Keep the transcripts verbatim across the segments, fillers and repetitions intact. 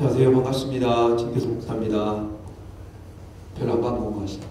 안녕하세요. 반갑습니다. 진교수 목사입니다. 별로 안 반가운 것 같습니다.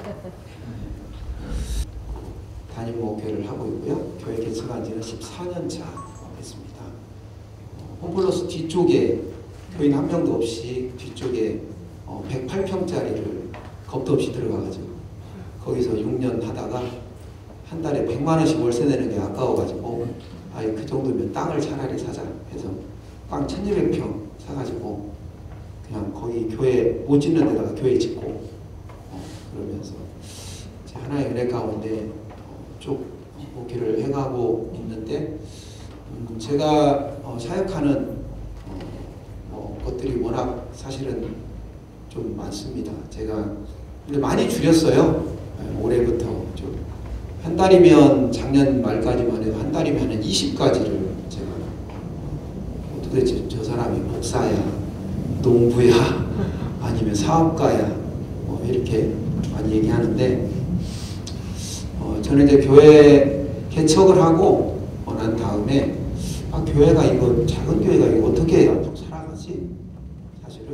담임 목회를 하고 있고요. 교회 개척한 지는 십사 년 차 됐습니다. 홈플러스 뒤쪽에 교인 한 명도 없이 뒤쪽에 백팔 평짜리를 겁도 없이 들어가가지고 거기서 육 년 하다가 한 달에 백만 원씩 월세 내는 게 아까워가지고 아예 그 정도면 땅을 차라리 사자 해서 땅 천이백 평 사가지고 그냥 거기 교회 못 짓는 데다가 교회 짓고 어, 그러면서 하나의 은혜 가운데 어, 쭉 목회를 해가고 있는데 음, 제가 어, 사역하는 어, 뭐 것들이 워낙 사실은 좀 많습니다. 제가 근데 많이 줄였어요. 네, 올해부터 좀 한 달이면 작년 말까지만 해도 한 달이면 한 이십 가지를 제가 어, 도대체 저 사람이 목사야, 농부야, 아니면 사업가야, 뭐 이렇게 많이 얘기하는데 어, 저는 이제 교회 개척을 하고 어, 난 다음에 아, 교회가 이거 작은 교회가 이거 어떻게 앞으로 살아가지? 사실은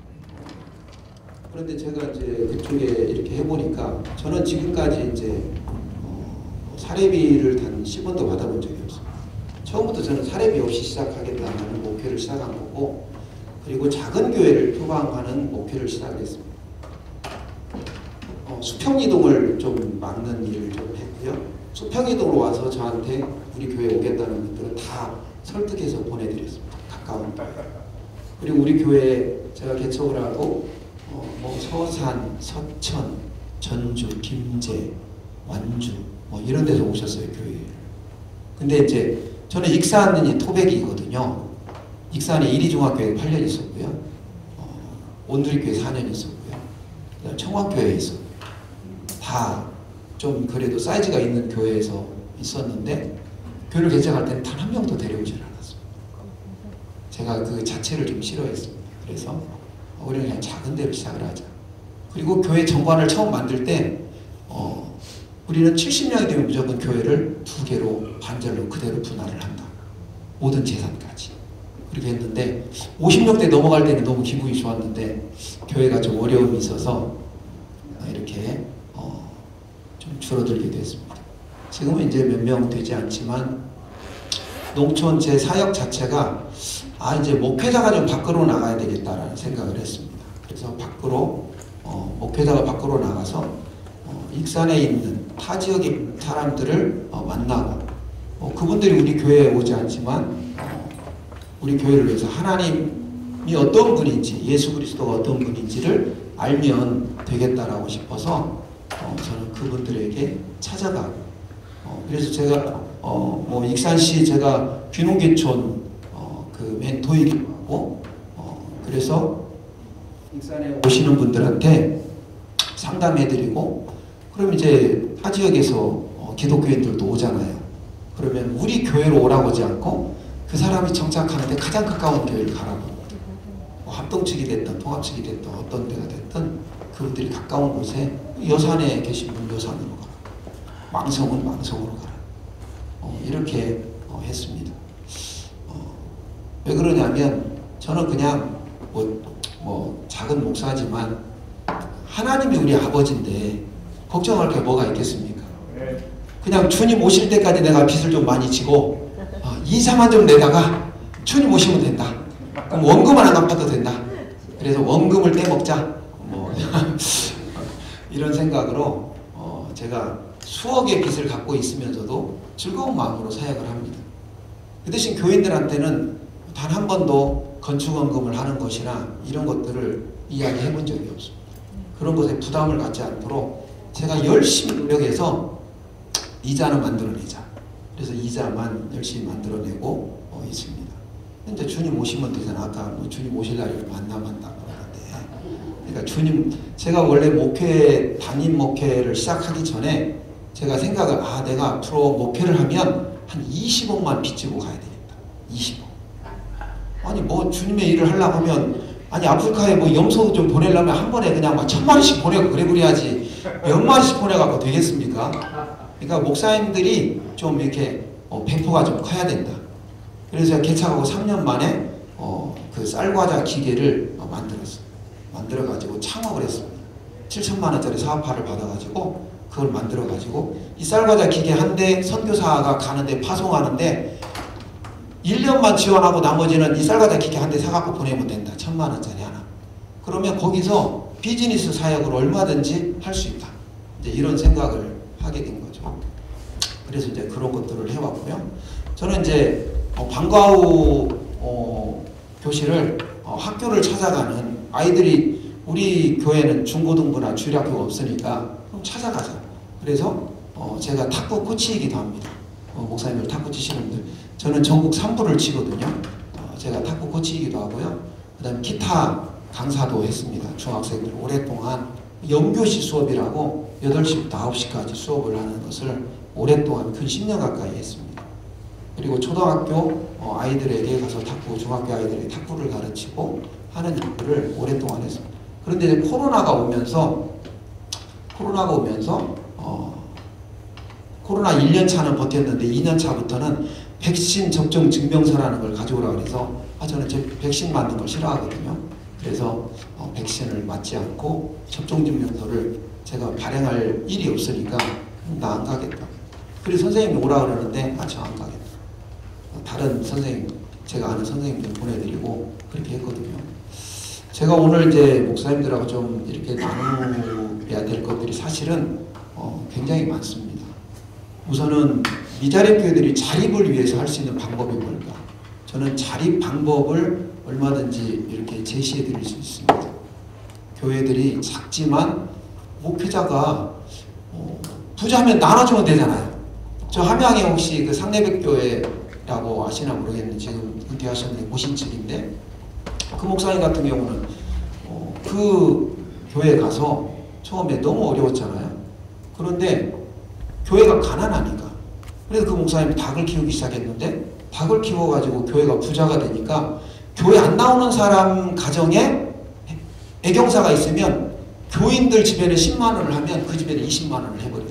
그런데 제가 이제 그쪽에 이렇게 해보니까 저는 지금까지 이제 어, 사례비를 단 십 원도 받아본 적이 없습니다. 처음부터 저는 사례비 없이 시작하겠다는 목표를 시작한 거고 그리고 작은 교회를 표방하는 목표를 시작했습니다. 어, 수평이동을 좀 막는 일을 좀 했고요. 수평이동으로 와서 저한테 우리 교회 오겠다는 분들은 다 설득해서 보내드렸습니다. 가까운. 그리고 우리 교회에 제가 개척을 하고 어, 뭐 서산, 서천, 전주, 김제, 완주 뭐 이런 데서 오셨어요. 교회에. 근데 이제 저는 익산이 이 토백이거든요. 익산에 이리중학교에 팔 년 있었고요. 어, 온두리교회 사 년 있었고요. 청왕교회에 있었고요. 다 좀 그래도 사이즈가 있는 교회에서 있었는데 교회를 개척할 때는 단 한 명도 데려오질 않았습니다. 제가 그 자체를 좀 싫어했습니다. 그래서 우리는 그냥 작은 데로 시작을 하자. 그리고 교회 정관을 처음 만들 때 어, 우리는 칠십 년이 되면 무조건 교회를 두 개로 반절로 그대로 분할을 한다. 모든 재산까지. 그렇게 했는데 오십 명대 넘어갈 때는 너무 기분이 좋았는데 교회가 좀 어려움이 있어서 이렇게 어, 좀 줄어들게 됐습니다. 지금은 이제 몇 명 되지 않지만 농촌 제 사역 자체가 아 이제 목회자가 좀 밖으로 나가야 되겠다라는 생각을 했습니다. 그래서 밖으로 어, 목회자가 밖으로 나가서 어, 익산에 있는 타 지역에 있는 사람들을 어, 만나고 어, 그분들이 우리 교회에 오지 않지만 어, 우리 교회를 위해서 하나님이 어떤 분인지 예수 그리스도가 어떤 분인지를 알면 되겠다라고 싶어서 어, 저는 그분들에게 찾아가고 어, 그래서 제가 어, 뭐 익산시 제가 귀농계촌 어, 그 멘토이기도 하고 어, 그래서 익산에 오시는 분들한테 상담해드리고 그럼 이제 타 지역에서 어, 기독교인들도 오잖아요. 그러면 우리 교회로 오라고 하지 않고 그 사람이 정착하는데 가장 가까운 교회를 가라고 뭐 합동 측이 됐든 통합 측이 됐든 어떤 데가 됐든 그분들이 가까운 곳에 여산에 계신 분 여산으로 가라. 망성은 망성으로 가라. 어, 이렇게 어, 했습니다. 어, 왜 그러냐면 저는 그냥 뭐, 뭐 작은 목사지만 하나님이 우리 아버지인데 걱정할 게 뭐가 있겠습니까? 그냥 주님 오실 때까지 내가 빚을 좀 많이 지고 어, 이자만 좀 내다가 주님 오시면 된다. 그럼 원금만 안 갚아도 된다. 그래서 원금을 떼먹자. 뭐 이런 생각으로 어, 제가 수억의 빚을 갖고 있으면서도 즐거운 마음으로 사역을 합니다. 그 대신 교인들한테는 단 한 번도 건축원금을 하는 것이나 이런 것들을 이야기해 본 적이 없습니다. 그런 것에 부담을 갖지 않도록 제가 열심히 노력해서 이자는 만들어내자. 그래서 이자만 열심히 만들어내고 어, 있습니다. 근데 주님 오시면 되잖아. 아까 뭐 주님 오실 날이 만나 만나 그러는데 그러니까 주님 제가 원래 목회 담임 목회를 시작하기 전에 제가 생각을 아 내가 앞으로 목회를 하면 한 이십억만 빚지고 가야 되겠다. 이십억. 아니 뭐 주님의 일을 하려고 하면 아니 아프리카에 뭐 염소 좀 보내려면 한 번에 그냥 막 천 마리씩 보내고 그래 그래야지 몇 마리씩 보내갖고 되겠습니까? 그러니까 목사님들이 좀 이렇게 어, 배포가 좀 커야 된다. 그래서 제가 개척하고 삼 년 만에 어, 어, 그 쌀과자 기계를 어, 만들었어요. 만들어가지고 창업을 했습니다. 칠천만 원짜리 사업화를 받아가지고 그걸 만들어가지고 이 쌀과자 기계 한 대 선교사가 가는데 파송하는데 일 년만 지원하고 나머지는 이 쌀과자 기계 한 대 사갖고 보내면 된다. 천만 원짜리 하나. 그러면 거기서 비즈니스 사역을 얼마든지 할 수 있다. 이제 이런 생각을 하게 된 거죠. 그래서 이제 그런 것들을 해왔고요. 저는 이제 어, 방과 후 어, 교실을 어, 학교를 찾아가는 아이들이 우리 교회는 중고등부나 주일학교가 없으니까 그럼 찾아가자. 그래서 어, 제가 탁구 코치이기도 합니다. 어, 목사님들 탁구 치시는 분들. 저는 전국 삼 부를 치거든요. 어, 제가 탁구 코치이기도 하고요. 그 다음에 기타 강사도 했습니다. 중학생들 오랫동안 영교시 수업이라고 여덟 시부터 아홉 시까지 수업을 하는 것을 오랫동안 근 십 년 가까이 했습니다. 그리고 초등학교 어, 아이들에게 가서 탁구, 중학교 아이들에게 탁구를 가르치고 하는 일을 오랫동안 했습니다. 그런데 이제 코로나가 오면서 코로나가 오면서 어, 코로나 일 년 차는 버텼는데 이 년 차부터는 백신 접종 증명서라는 걸 가져오라고 해서 아, 저는 제 백신 맞는 걸 싫어하거든요. 그래서 어, 백신을 맞지 않고 접종 증명서를 제가 발행할 일이 없으니까 나 안 가겠다. 그래서 선생님이 오라 그러는데 아, 저 안 가겠다. 다른 선생님, 제가 아는 선생님들 보내드리고 그렇게 했거든요. 제가 오늘 이제 목사님들하고 좀 이렇게 나눠야 될 것들이 사실은 어, 굉장히 많습니다. 우선은 미자립 교회들이 자립을 위해서 할 수 있는 방법이 뭘까? 저는 자립 방법을 얼마든지 이렇게 제시해 드릴 수 있습니다. 교회들이 작지만 목회자가 어, 부자면 나눠주면 되잖아요. 저 함양에 혹시 그 상내백교회라고 아시나 모르겠는데 지금 은퇴하셨는데 모신측인데 그 목사님 같은 경우는 어, 그 교회 가서 처음에 너무 어려웠잖아요. 그런데 교회가 가난하니까 그래서 그 목사님이 닭을 키우기 시작했는데 닭을 키워가지고 교회가 부자가 되니까 교회 안 나오는 사람 가정에 애경사가 있으면 교인들 집에는 십만 원을 하면 그 집에는 이십만 원을 해버려요.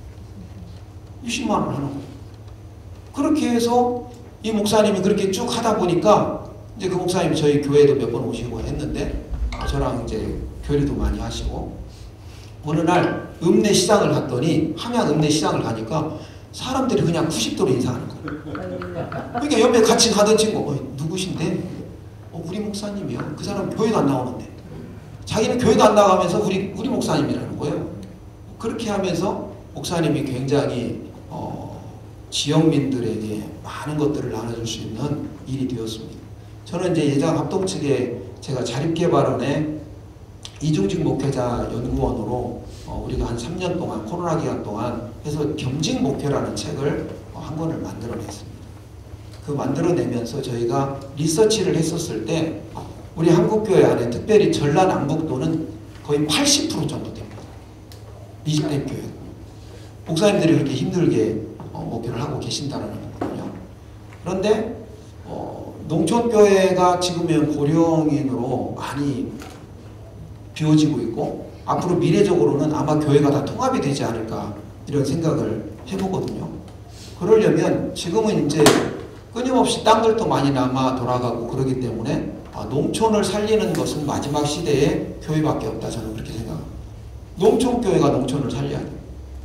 이십만 원을 하는 거예요. 그렇게 해서 이 목사님이 그렇게 쭉 하다 보니까 이제 그 목사님이 저희 교회도 몇 번 오시고 했는데 저랑 이제 교류도 많이 하시고 어느 날 읍내 시장을 갔더니 함양 읍내 시장을 가니까 사람들이 그냥 구십 도로 인사하는 거예요. 그러니까 옆에 같이 가던 친구 어, 누구신데? 어, 우리 목사님이요. 그 사람 교회도 안 나오는데 자기는 교회도 안 나가면서 우리 우리 목사님이라는 거예요. 그렇게 하면서 목사님이 굉장히 어, 지역민들에게 많은 것들을 나눠줄 수 있는 일이 되었습니다. 저는 이제 예장 합동 측에 제가 자립개발원의 이중직 목회자 연구원으로 어, 우리가 한 삼 년 동안 코로나 기간 동안 해서 겸직 목회라는 책을 어, 한 권을 만들어냈습니다. 그 만들어내면서 저희가 리서치를 했었을 때 우리 한국교회 안에 특별히 전라남북도는 거의 팔십 퍼센트 정도 됩니다. 미자립 교회. 목사님들이 그렇게 힘들게 어, 목회를 하고 계신다는 거거든요. 그런데 어, 농촌교회가 지금은 고령인으로 많이 비워지고 있고 앞으로 미래적으로는 아마 교회가 다 통합이 되지 않을까 이런 생각을 해보거든요. 그러려면 지금은 이제 끊임없이 땅들도 많이 남아 돌아가고 그러기 때문에 아, 농촌을 살리는 것은 마지막 시대에 교회밖에 없다. 저는 그렇게 생각합니다. 농촌교회가 농촌을 살려야 돼요.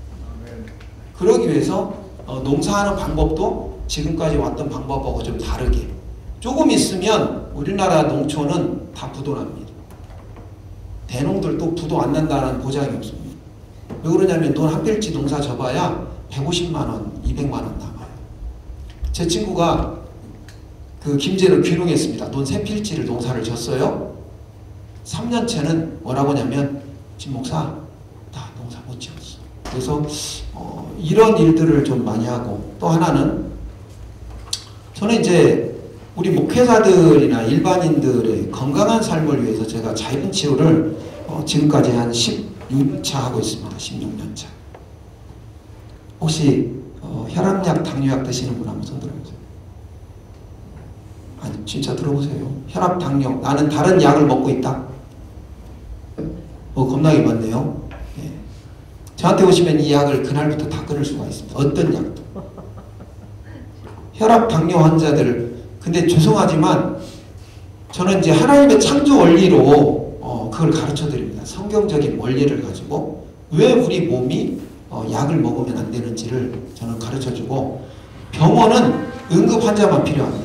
그러기 위해서 어, 농사하는 방법도 지금까지 왔던 방법하고 좀 다르게 조금 있으면 우리나라 농촌은 다 부도납니다. 대농들도 부도 안 난다는 보장이 없습니다. 왜 그러냐면 돈 한 필지 농사 져봐야 백오십만 원, 이백만 원 남아요. 제 친구가 그 김제로 귀농했습니다. 돈 세 필지를 농사를 졌어요. 삼 년째는 뭐라고 하냐면 진 목사 다 농사 못 지었어. 그래서 어, 이런 일들을 좀 많이 하고 또 하나는 저는 이제 우리 목회자들이나 일반인들의 건강한 삶을 위해서 제가 자연치유를 어, 지금까지 한 십육 년 차 하고 있습니다. 십육 년 차. 혹시 어, 혈압약, 당뇨약 드시는 분 한번 손 들어보세요. 아니 진짜 들어보세요. 혈압, 당뇨. 나는 다른 약을 먹고 있다. 뭐 겁나게 많네요. 예. 저한테 오시면 이 약을 그날부터 다 끊을 수가 있습니다. 어떤 약도. 혈압, 당뇨 환자들 근데 죄송하지만 저는 이제 하나님의 창조 원리로 어, 그걸 가르쳐 드립니다. 성경적인 원리를 가지고 왜 우리 몸이 어, 약을 먹으면 안 되는지를 저는 가르쳐 주고, 병원은 응급 환자만 필요합니다.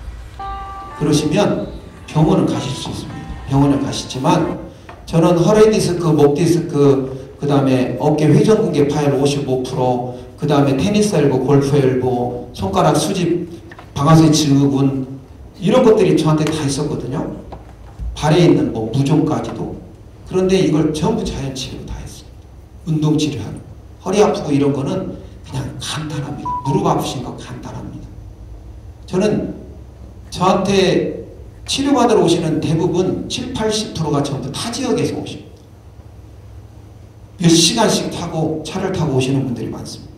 그러시면 병원은 가실 수 있습니다. 병원을 가시지만 저는 허리 디스크, 목 디스크, 그 다음에 어깨 회전근개 파열 오십오 퍼센트, 그 다음에 테니스 엘보, 골프 엘보, 손가락 수직, 방아쇠 증후군, 이런 것들이 저한테 다 있었거든요. 발에 있는 뭐 무좀까지도. 그런데 이걸 전부 자연치료 다 했어요. 운동치료하는. 허리 아프고 이런 거는 그냥 간단합니다. 무릎 아프신 거 간단합니다. 저는 저한테 치료받으러 오시는 대부분 칠십, 팔십 퍼센트가 전부 타 지역에서 오십니다. 몇 시간씩 타고 차를 타고 오시는 분들이 많습니다.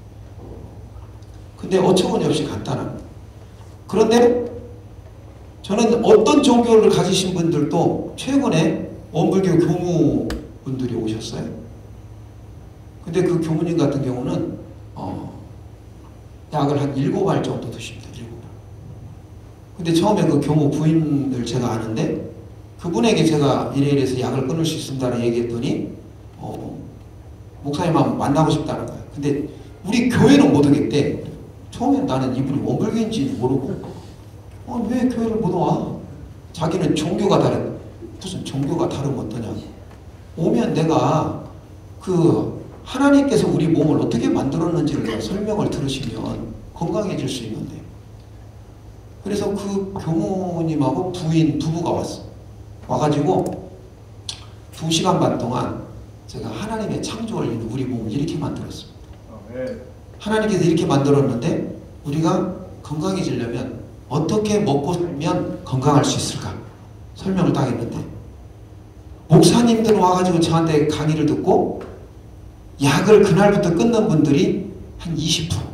근데 어처구니 없이 간단합니다. 그런데 저는 어떤 종교를 가지신 분들도 최근에 원불교 교무분들이 오셨어요. 근데 그 교무님 같은 경우는 어, 약을 한 일곱 알 정도 드십니다. 일곱 알. 근데 처음에 그 교무 부인을 제가 아는데 그분에게 제가 이래 이래서 약을 끊을 수 있습니다라고 얘기했더니 어, 목사님 한번 만나고 싶다는 거예요. 근데 우리 교회는 못 오겠대. 처음엔 나는 이분이 원불교인지 모르고 어, 왜 교회를 못 와? 자기는 종교가 다른, 무슨 종교가 다르면 어떠냐? 오면 내가 그 하나님께서 우리 몸을 어떻게 만들었는지를 내가 설명을 들으시면 건강해질 수 있는데. 그래서 그 교무님하고 부인 부부가 왔어. 와가지고 두 시간 반 동안 제가 하나님의 창조 원리는 우리 몸을 이렇게 만들었습니다. 하나님께서 이렇게 만들었는데 우리가 건강해지려면 어떻게 먹고 살면 건강할 수 있을까? 설명을 딱 했는데 목사님들 와가지고 저한테 강의를 듣고 약을 그날부터 끊는 분들이 한 이십 퍼센트.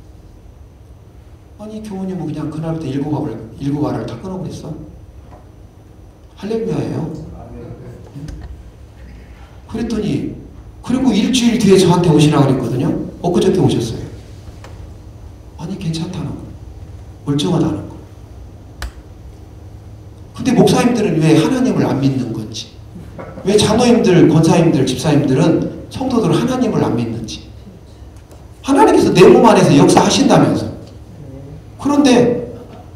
아니 교우님은 그냥 그날부터 일곱 알을, 일곱 알을 다 끊어버렸어. 할렐루야예요. 그랬더니 그리고 일주일 뒤에 저한테 오시라고 그랬거든요. 엊그저께 오셨어요. 아니 괜찮다는 거. 멀쩡하다는 거. 근데 목사님들은 왜 하나님을 안 믿는 건지, 왜 장로님들, 권사님들, 집사님들은 성도들 하나님을 안 믿는지. 하나님께서 내 몸 안에서 역사하신다면서. 그런데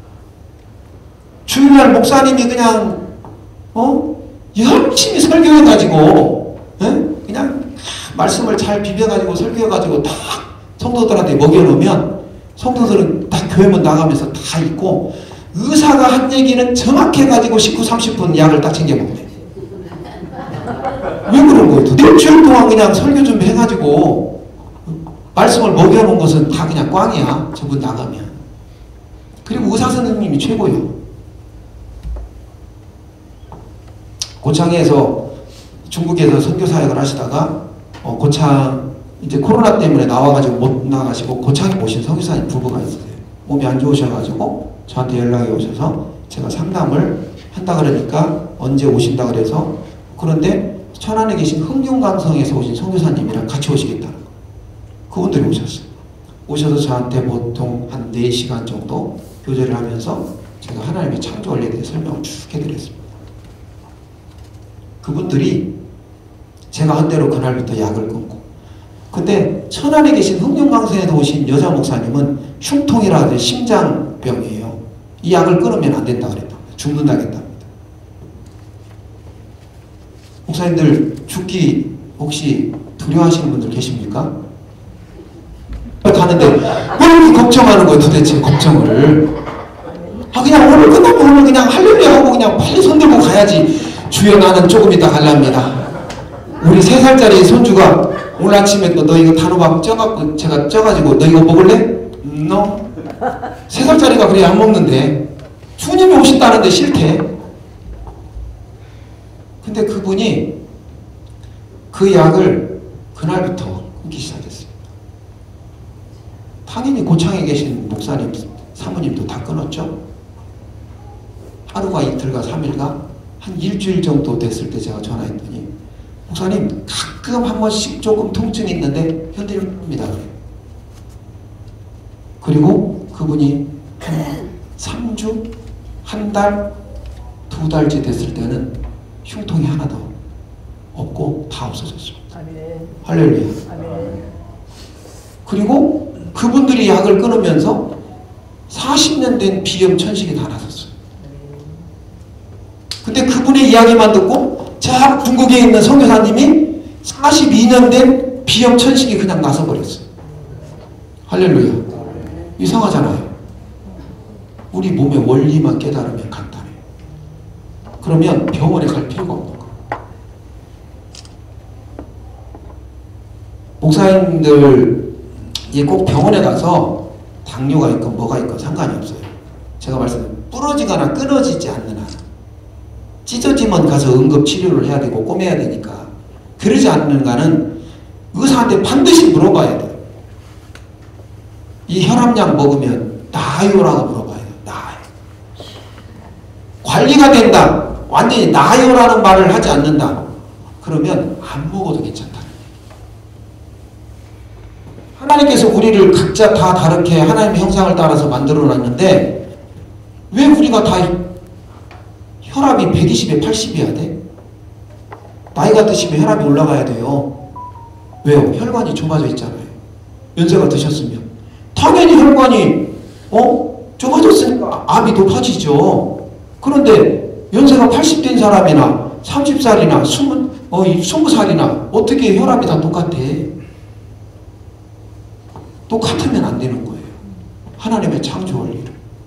주일날 목사님이 그냥 어? 열심히 설교해가지고 에? 그냥 말씀을 잘 비벼가지고 설교해가지고 다 성도들한테 먹여놓으면 성도들은 다 교회문 나가면서 다 있고 의사가 한 얘기는 정확해가지고 십구, 삼십 분 약을 딱 챙겨 먹네. 왜 그런 거예요? 일주일 동안 그냥 설교 좀 해가지고 말씀을 먹여놓은 것은 다 그냥 꽝이야. 저분 나가면. 그리고 의사 선생님이 최고예요. 고창에서 중국에서 선교 사역을 하시다가 어, 고창 이제 코로나 때문에 나와가지고 못 나가시고 고창에 오신 선교사님 부부가 있으세요. 몸이 안 좋으셔가지고 저한테 연락이 오셔서 제가 상담을 한다 그러니까 언제 오신다 그래서, 그런데 천안에 계신 흥룡강성에서 오신 선교사님이랑 같이 오시겠다는 거. 그분들이 오셨어요. 오셔서 저한테 보통 한 네 시간 정도 교제를 하면서 제가 하나님의 창조 원리에 대해 설명을 쭉 해드렸습니다. 그분들이 제가 한 대로 그날부터 약을 끊고, 근데 천안에 계신 흥룡강성에서 오신 여자 목사님은 흉통이라 하는 심장병이에요. 이 약을 끊으면 안 된다 그랬다. 죽는다겠답니다. 목사님들 죽기 혹시 두려워하시는 분들 계십니까? 가는데 왜 이렇게 걱정하는 거예요 도대체 걱정을. 아 그냥 오늘 끝나면 오늘 그냥 할렐루야 하고 그냥 빨리 손들고 가야지. 주여 나는 조금 이따 갈랍니다. 우리 세 살짜리 손주가 오늘 아침에 너 이거 단호박 쪄갖고 제가 쪄가지고 너 이거 먹을래? no. 세 살짜리가 그래 안 먹는데 주님이 오신다는데 싫대. 근데 그분이 그 약을 그날부터 끊기 시작했습니다. 당연히 고창에 계신 목사님, 사모님도 다 끊었죠. 하루가 이틀가 삼일가 한 일주일 정도 됐을 때 제가 전화했더니 목사님 가끔 한 번씩 조금 통증이 있는데 현딜입니다. 그리고 그분이 한 삼 주, 한 달, 두 달째 됐을 때는 흉통이 하나도 없고 다 없어졌어요. 아멘. 할렐루야. 아멘. 그리고 그분들이 약을 끊으면서 사십 년 된 비염 천식이 다 나섰어요. 근데 그분의 이야기만 듣고 저 중국에 있는 선교사님이 사십이 년 된 비염 천식이 그냥 나서버렸어요. 할렐루야. 이상하잖아요. 우리 몸의 원리만 깨달으면 간단해요. 그러면 병원에 갈 필요가 없는 거예요. 목사님들이 꼭 병원에 가서 당뇨가 있건 뭐가 있건 상관이 없어요. 제가 말씀드린 부러지거나 끊어지지 않는 한, 찢어지면 가서 응급치료를 해야 되고 꼬매야 되니까, 그러지 않는 한은 의사한테 반드시 물어봐야 돼요. 이 혈압약 먹으면 나아요라고 물어봐야 돼요. 나아요. 관리가 된다, 완전히 나아요라는 말을 하지 않는다, 그러면 안 먹어도 괜찮다. 하나님께서 우리를 각자 다 다르게 하나님의 형상을 따라서 만들어 놨는데 왜 우리가 다 혈압이 백이십에 팔십이어야 돼? 나이가 드시면 혈압이 올라가야 돼요. 왜요? 혈관이 좁아져 있잖아요. 연세가 드셨으면 당연히 혈관이 어? 좁아졌으니까 압이 높아지죠. 그런데 연세가 팔십 된 사람이나 삼십 살이나 이십, 어, 이십 살이나 어떻게 혈압이 다 똑같아? 똑같으면 안 되는 거예요. 하나님의 창조 원리를.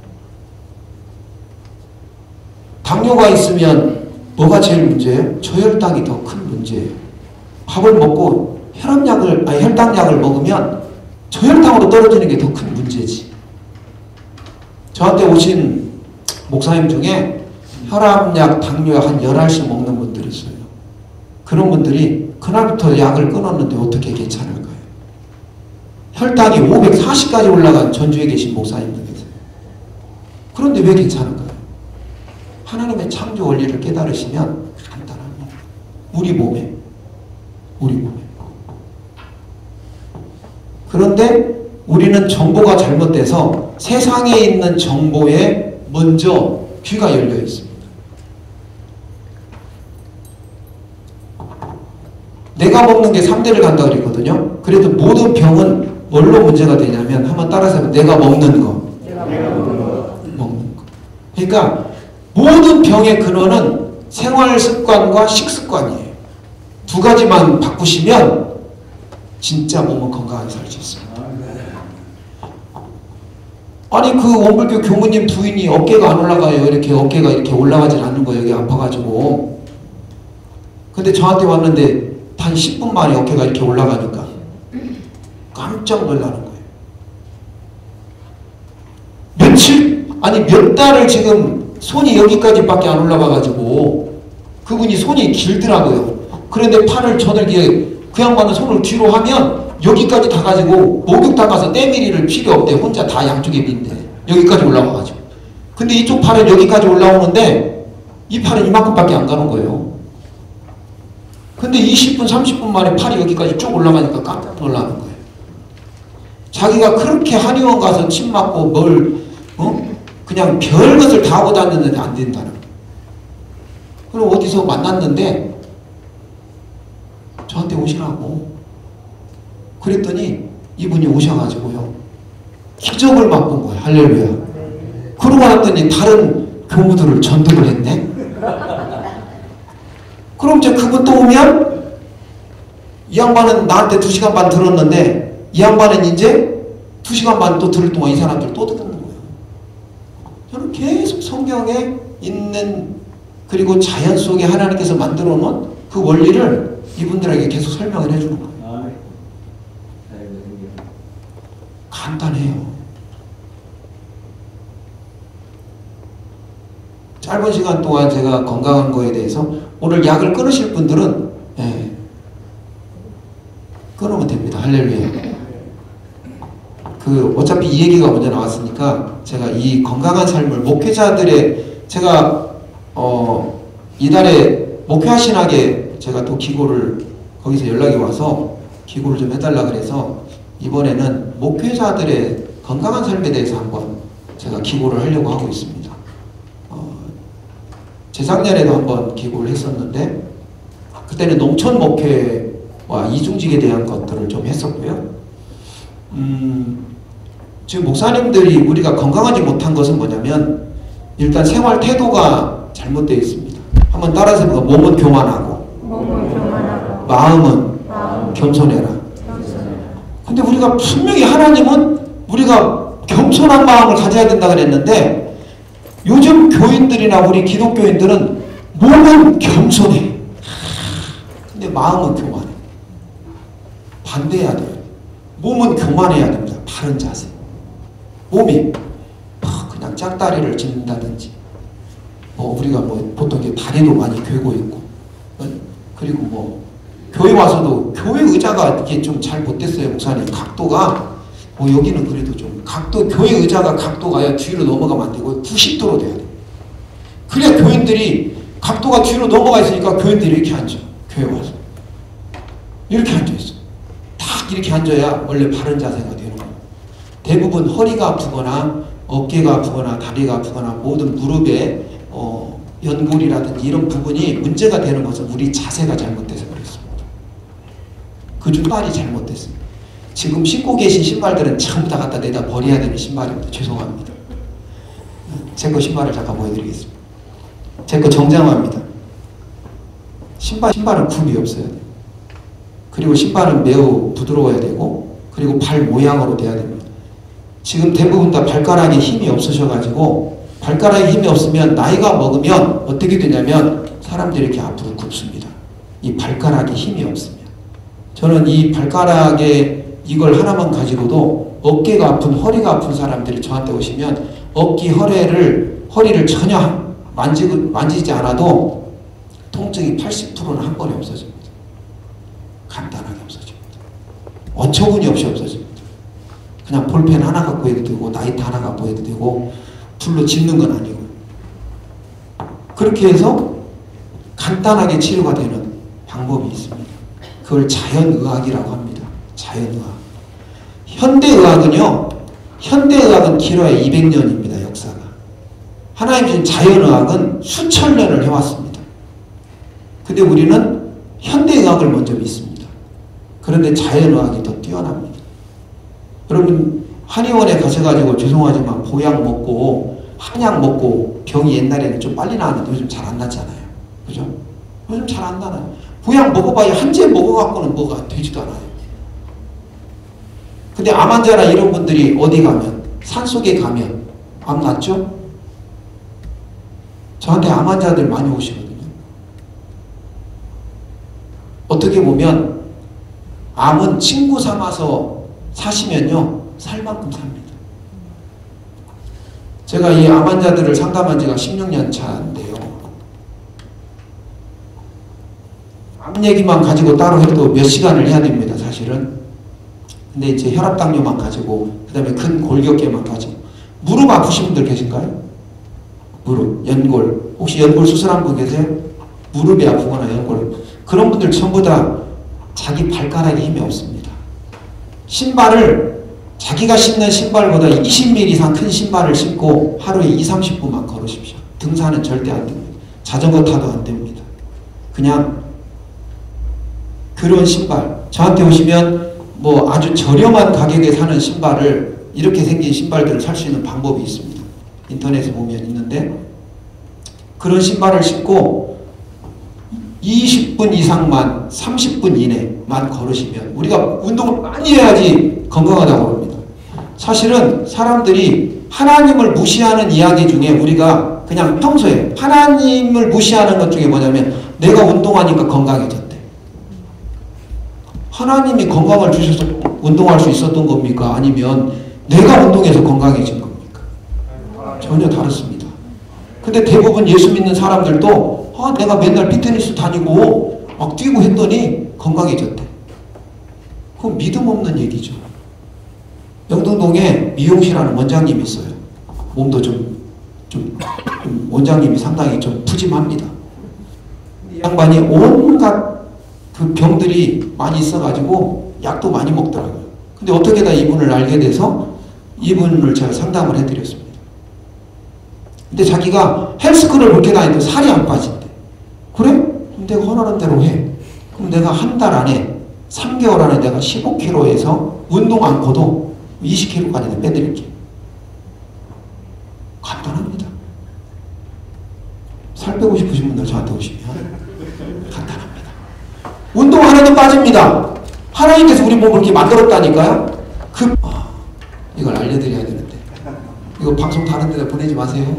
당뇨가 있으면 뭐가 제일 문제예요? 저혈당이 더 큰 문제예요. 밥을 먹고 혈압약을, 아니 혈당약을 먹으면 저혈당으로 떨어지는 게 더 큰 문제지. 저한테 오신 목사님 중에 혈압약, 당뇨약 한 열 알씩 먹는 분들이 있어요. 그런 분들이 그날부터 약을 끊었는데 어떻게 괜찮을까요? 혈당이 오백사십까지 올라간 전주에 계신 목사님들 계세요. 그런데 왜 괜찮은가요? 하나님의 창조 원리를 깨달으시면 간단합니다. 우리 몸에, 우리 몸에. 그런데 우리는 정보가 잘못돼서 세상에 있는 정보에 먼저 귀가 열려 있습니다. 내가 먹는 게 삼 대를 간다 그랬거든요. 그래도 모든 병은 뭘로 문제가 되냐면, 한번 따라서 해보면 내가 먹는 거. 내가 먹는 거. 먹는 거. 그러니까 모든 병의 근원은 생활 습관과 식습관이에요. 두 가지만 바꾸시면 진짜 몸은 건강하게 살 수 있습니다. 아니 그 원불교 교무님 부인이 어깨가 안 올라가요. 이렇게 어깨가 이렇게 올라가질 않는 거예요. 여기 아파가지고. 근데 저한테 왔는데 단 십 분 만에 어깨가 이렇게 올라가니까 깜짝 놀라는 거예요. 며칠, 아니 몇 달을 지금 손이 여기까지밖에 안 올라가가지고, 그분이 손이 길더라고요. 그런데 팔을 저들기에 그 양반은 손을 뒤로 하면 여기까지 다 가지고 목욕 닦아서 때밀이를 필요 없대. 혼자 다 양쪽에 민대. 여기까지 올라가가지고. 근데 이쪽 팔은 여기까지 올라오는데 이 팔은 이만큼밖에 안 가는 거예요. 근데 이십 분, 삼십 분 만에 팔이 여기까지 쭉 올라가니까 깜짝 놀라는 거예요. 자기가 그렇게 한의원 가서 침 맞고 뭘, 어? 그냥 별것을 다 하고 다녔는데 안 된다는 거예요. 그럼 어디서 만났는데 저한테 오시라고. 그랬더니 이분이 오셔가지고요, 기적을 맛본 거예요. 할렐루야. 그러고 났더니 다른 교무들을 전도를 했네. 그럼 이제 그분 또 오면, 이 양반은 나한테 두 시간 반 들었는데 이 양반은 이제 두 시간 반 또 들을 동안 이 사람들 또 듣는 거예요. 저는 계속 성경에 있는, 그리고 자연 속에 하나님께서 만들어 놓은 그 원리를 이분들에게 계속 설명을 해주는 거예요. 간단해요. 짧은 시간 동안 제가 건강한 거에 대해서, 오늘 약을 끊으실 분들은 예, 끊으면 됩니다. 할렐루야. 그 어차피 이 얘기가 먼저 나왔으니까 제가 이 건강한 삶을 목회자들의, 제가 어 이달에 목회하신하게 제가 또 기고를, 거기서 연락이 와서 기고를 좀 해달라 그래서 이번에는 목회자들의 건강한 삶에 대해서 한번 제가 기고를 하려고 하고 있습니다. 어, 재작년에도 한번 기구를 했었는데 그때는 농촌 목회와 이중직에 대한 것들을 좀 했었고요. 음, 지금 목사님들이 우리가 건강하지 못한 것은 뭐냐면 일단 생활 태도가 잘못되어 있습니다. 한번 따라서 해보고 몸은 교만하고, 몸은 교만하고 마음은 마음은 겸손해라. 겸손해라. 근데 우리가 분명히 하나님은 우리가 겸손한 마음을 가져야 된다 그랬는데 요즘 교인들이나 우리 기독교인들은 몸은 겸손해. 근데 마음은 교만해. 반대해야 돼요. 몸은 교만해야 됩니다. 바른 자세. 몸이 그냥 짝다리를 짓는다든지 뭐 우리가 뭐 보통 이렇게 다리도 많이 괴고 있고 그리고 뭐 교회 와서도 교회 의자가 이게 좀 잘 못됐어요. 목사님 각도가 뭐 여기는 그래도 좀 각도 교회 의자가 각도가 뒤로 넘어가면 안 되고 구십 도로 돼야 돼. 그래야 교인들이 각도가 뒤로 넘어가 있으니까 교인들이 이렇게 앉아. 교회 와서 이렇게 앉아 있어. 딱 이렇게 앉아야 원래 바른 자세가 되는 거예요. 대부분 허리가 아프거나 어깨가 아프거나 다리가 아프거나 모든 무릎에 어, 연골이라든지 이런 부분이 문제가 되는 것은 우리 자세가 잘못돼서 그렇습니다. 그 신발이 잘못됐습니다. 지금 신고 계신 신발들은 전부 다 갖다 내다 버려야 되는 신발입니다. 죄송합니다. 제 거 신발을 잠깐 보여드리겠습니다. 제 거 정장화입니다. 신발, 신발은 굽이 없어야 돼요. 그리고 신발은 매우 부드러워야 되고 그리고 발 모양으로 돼야 됩니다. 지금 대부분 다 발가락에 힘이 없으셔가지고 발가락에 힘이 없으면 나이가 먹으면 어떻게 되냐면 사람들이 이렇게 앞으로 굽습니다. 이 발가락에 힘이 없습니다. 저는 이 발가락에 이걸 하나만 가지고도 어깨가 아픈 허리가 아픈 사람들이 저한테 오시면 어깨 허리를 허리를 전혀 만지, 만지지 않아도 통증이 팔십 퍼센트는 한 번에 없어집니다. 간단하게 없어집니다. 어처구니 없이 없어집니다. 그냥 볼펜 하나 갖고 해도 되고 나이트 하나 갖고 해도 되고 불로 짓는 건 아니고요. 그렇게 해서 간단하게 치료가 되는 방법이 있습니다. 그걸 자연의학이라고 합니다. 자연의학. 현대의학은요. 현대의학은 길어야 이백 년입니다. 역사가. 하나님 주신 자연의학은 수천 년을 해왔습니다. 근데 우리는 현대의학을 먼저 믿습니다. 그런데 자연의학이 더 뛰어납니다. 여러분 한의원에 가셔가지고 죄송하지만 보약 먹고 한약 먹고 병이 옛날에는 좀 빨리 나왔는데 요즘 잘 안 낫잖아요. 그죠? 요즘 잘 안 나요. 보약 먹어봐야 한제 먹어갖고는 뭐가 되지도 않아요. 근데 암 환자나 이런 분들이 어디 가면 산속에 가면 암 낫죠? 저한테 암 환자들 많이 오시거든요. 어떻게 보면 암은 친구 삼아서 사시면요 살 만큼 삽니다. 제가 이 암 환자들을 상담한 지가 십육 년 차인데요. 암 얘기만 가지고 따로 해도 몇 시간을 해야 됩니다. 사실은. 근데 이제 혈압당뇨만 가지고 그 다음에 큰 골격계만 가지고 무릎 아프신 분들 계신가요? 무릎, 연골. 혹시 연골 수술한 분 계세요? 무릎이 아프거나 연골. 그런 분들 전부 다 자기 발가락에 힘이 없습니다. 신발을 자기가 신는 신발보다 이십 밀리미터 이상 큰 신발을 신고 하루에 이삼십 분만 걸으십시오. 등산은 절대 안 됩니다. 자전거 타도 안 됩니다. 그냥 그런 신발. 저한테 오시면 뭐 아주 저렴한 가격에 사는 신발을 이렇게 생긴 신발들을 살 수 있는 방법이 있습니다. 인터넷에 보면 있는데 그런 신발을 신고 이십 분 이상만 삼십 분 이내만 걸으시면 우리가 운동을 많이 해야지 건강하다고 합니다. 사실은 사람들이 하나님을 무시하는 이야기 중에 우리가 그냥 평소에 하나님을 무시하는 것 중에 뭐냐면 내가 운동하니까 건강해졌대. 하나님이 건강을 주셔서 운동할 수 있었던 겁니까? 아니면 내가 운동해서 건강해진 겁니까? 전혀 다릅니다. 근데 대부분 예수 믿는 사람들도 아, 내가 맨날 피트니스 다니고 막 뛰고 했더니 건강해졌대. 그건 믿음 없는 얘기죠. 영등동에 미용실하는 원장님이 있어요. 몸도 좀, 좀, 좀 원장님이 상당히 좀 푸짐합니다. 이 양반이 온갖 그 병들이 많이 있어가지고 약도 많이 먹더라고요. 근데 어떻게다 이분을 알게 돼서 이분을 제가 상담을 해드렸습니다. 근데 자기가 헬스클럽을 그렇게 다니도 살이 안 빠진대. 그래? 그럼 내가 원하는 대로 해. 그럼 내가 한 달 안에, 삼 개월 안에 내가 십오 킬로그램에서 운동 않고도 이십 킬로그램까지 내가 빼드릴게. 간단합니다. 살 빼고 싶으신 분들 저한테 오시면 간단합니다. 운동 하나도 빠집니다. 하나님께서 우리 몸을 이렇게 만들었다니까요. 그 아, 이걸 알려드려야 되는데 이거 방송 다른 데다 보내지 마세요.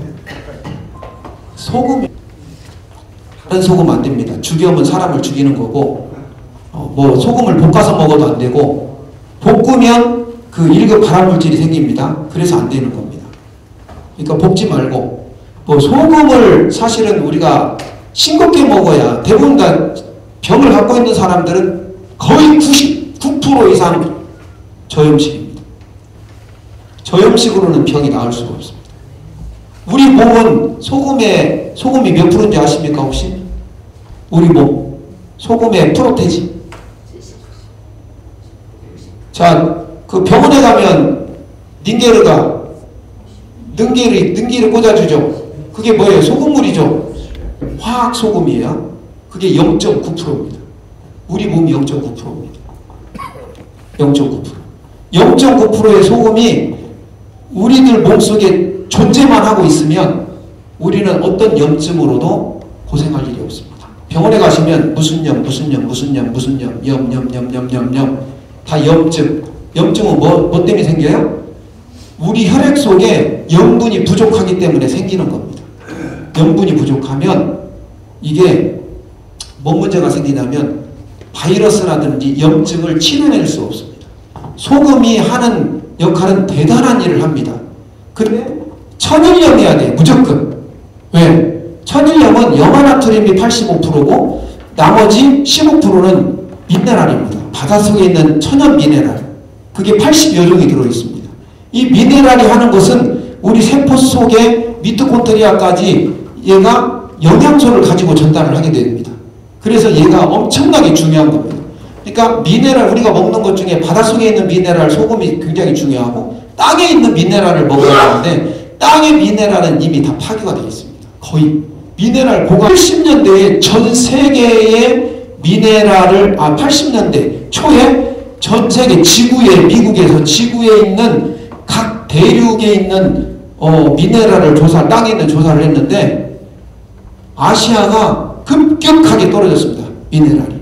소금, 다른 소금 안 됩니다. 죽이면 사람을 죽이는 거고, 어, 뭐 소금을 볶아서 먹어도 안 되고, 볶으면 그 일 급 발암물질이 생깁니다. 그래서 안 되는 겁니다. 그러니까 볶지 말고, 뭐 소금을 사실은 우리가 싱겁게 먹어야, 대부분 다 병을 갖고 있는 사람들은 거의 구십구 퍼센트 이상 저염식입니다. 저염식으로는 병이 나을 수가 없습니다. 우리 몸은 소금에, 소금이 몇 프로인지 아십니까 혹시? 우리 몸 소금의 프로테지. 자, 그 병원에 가면 닌게르가 능기를, 능기를 꽂아주죠. 그게 뭐예요? 소금물이죠. 화학 소금이에요. 그게 영 점 구 퍼센트입니다. 우리 몸이 영 점 구 퍼센트입니다. 영 점 구 퍼센트. 영 점 구 퍼센트의 소금이 우리들 몸속에 존재만 하고 있으면 우리는 어떤 염증으로도 고생할 일이 없습니다. 병원에 가시면 무슨 염, 무슨 염, 무슨 염, 무슨 염, 염, 염, 염, 염, 염, 염, 다 염증. 염증은 뭐, 뭐 때문에 생겨요? 우리 혈액 속에 염분이 부족하기 때문에 생기는 겁니다. 염분이 부족하면 이게 뭔 문제가 생기냐면 바이러스라든지 염증을 치료해낼 수 없습니다. 소금이 하는 역할은 대단한 일을 합니다. 근데 천일염이어야 돼요. 무조건. 왜? 천일염은 염화나트륨이 팔십오 퍼센트고 나머지 십오 퍼센트는 미네랄입니다. 바닷속에 있는 천연 미네랄. 그게 팔십여 종이 들어있습니다. 이 미네랄이 하는 것은 우리 세포 속에 미토콘드리아까지 얘가 영양소를 가지고 전달을 하게 됩니다. 그래서 얘가 엄청나게 중요한 겁니다. 그러니까 미네랄, 우리가 먹는 것 중에 바닷속에 있는 미네랄, 소금이 굉장히 중요하고 땅에 있는 미네랄을 먹어야 하는데 땅의 미네랄은 이미 다 파괴가 되어 있습니다. 거의 미네랄 보관 팔십 년대에 전 세계의 미네랄을 아 팔십 년대 초에 전 세계 지구에 미국에서 지구에 있는 각 대륙에 있는 어, 미네랄을 조사 땅에 있는 조사를 했는데 아시아가 급격하게 떨어졌습니다. 미네랄이.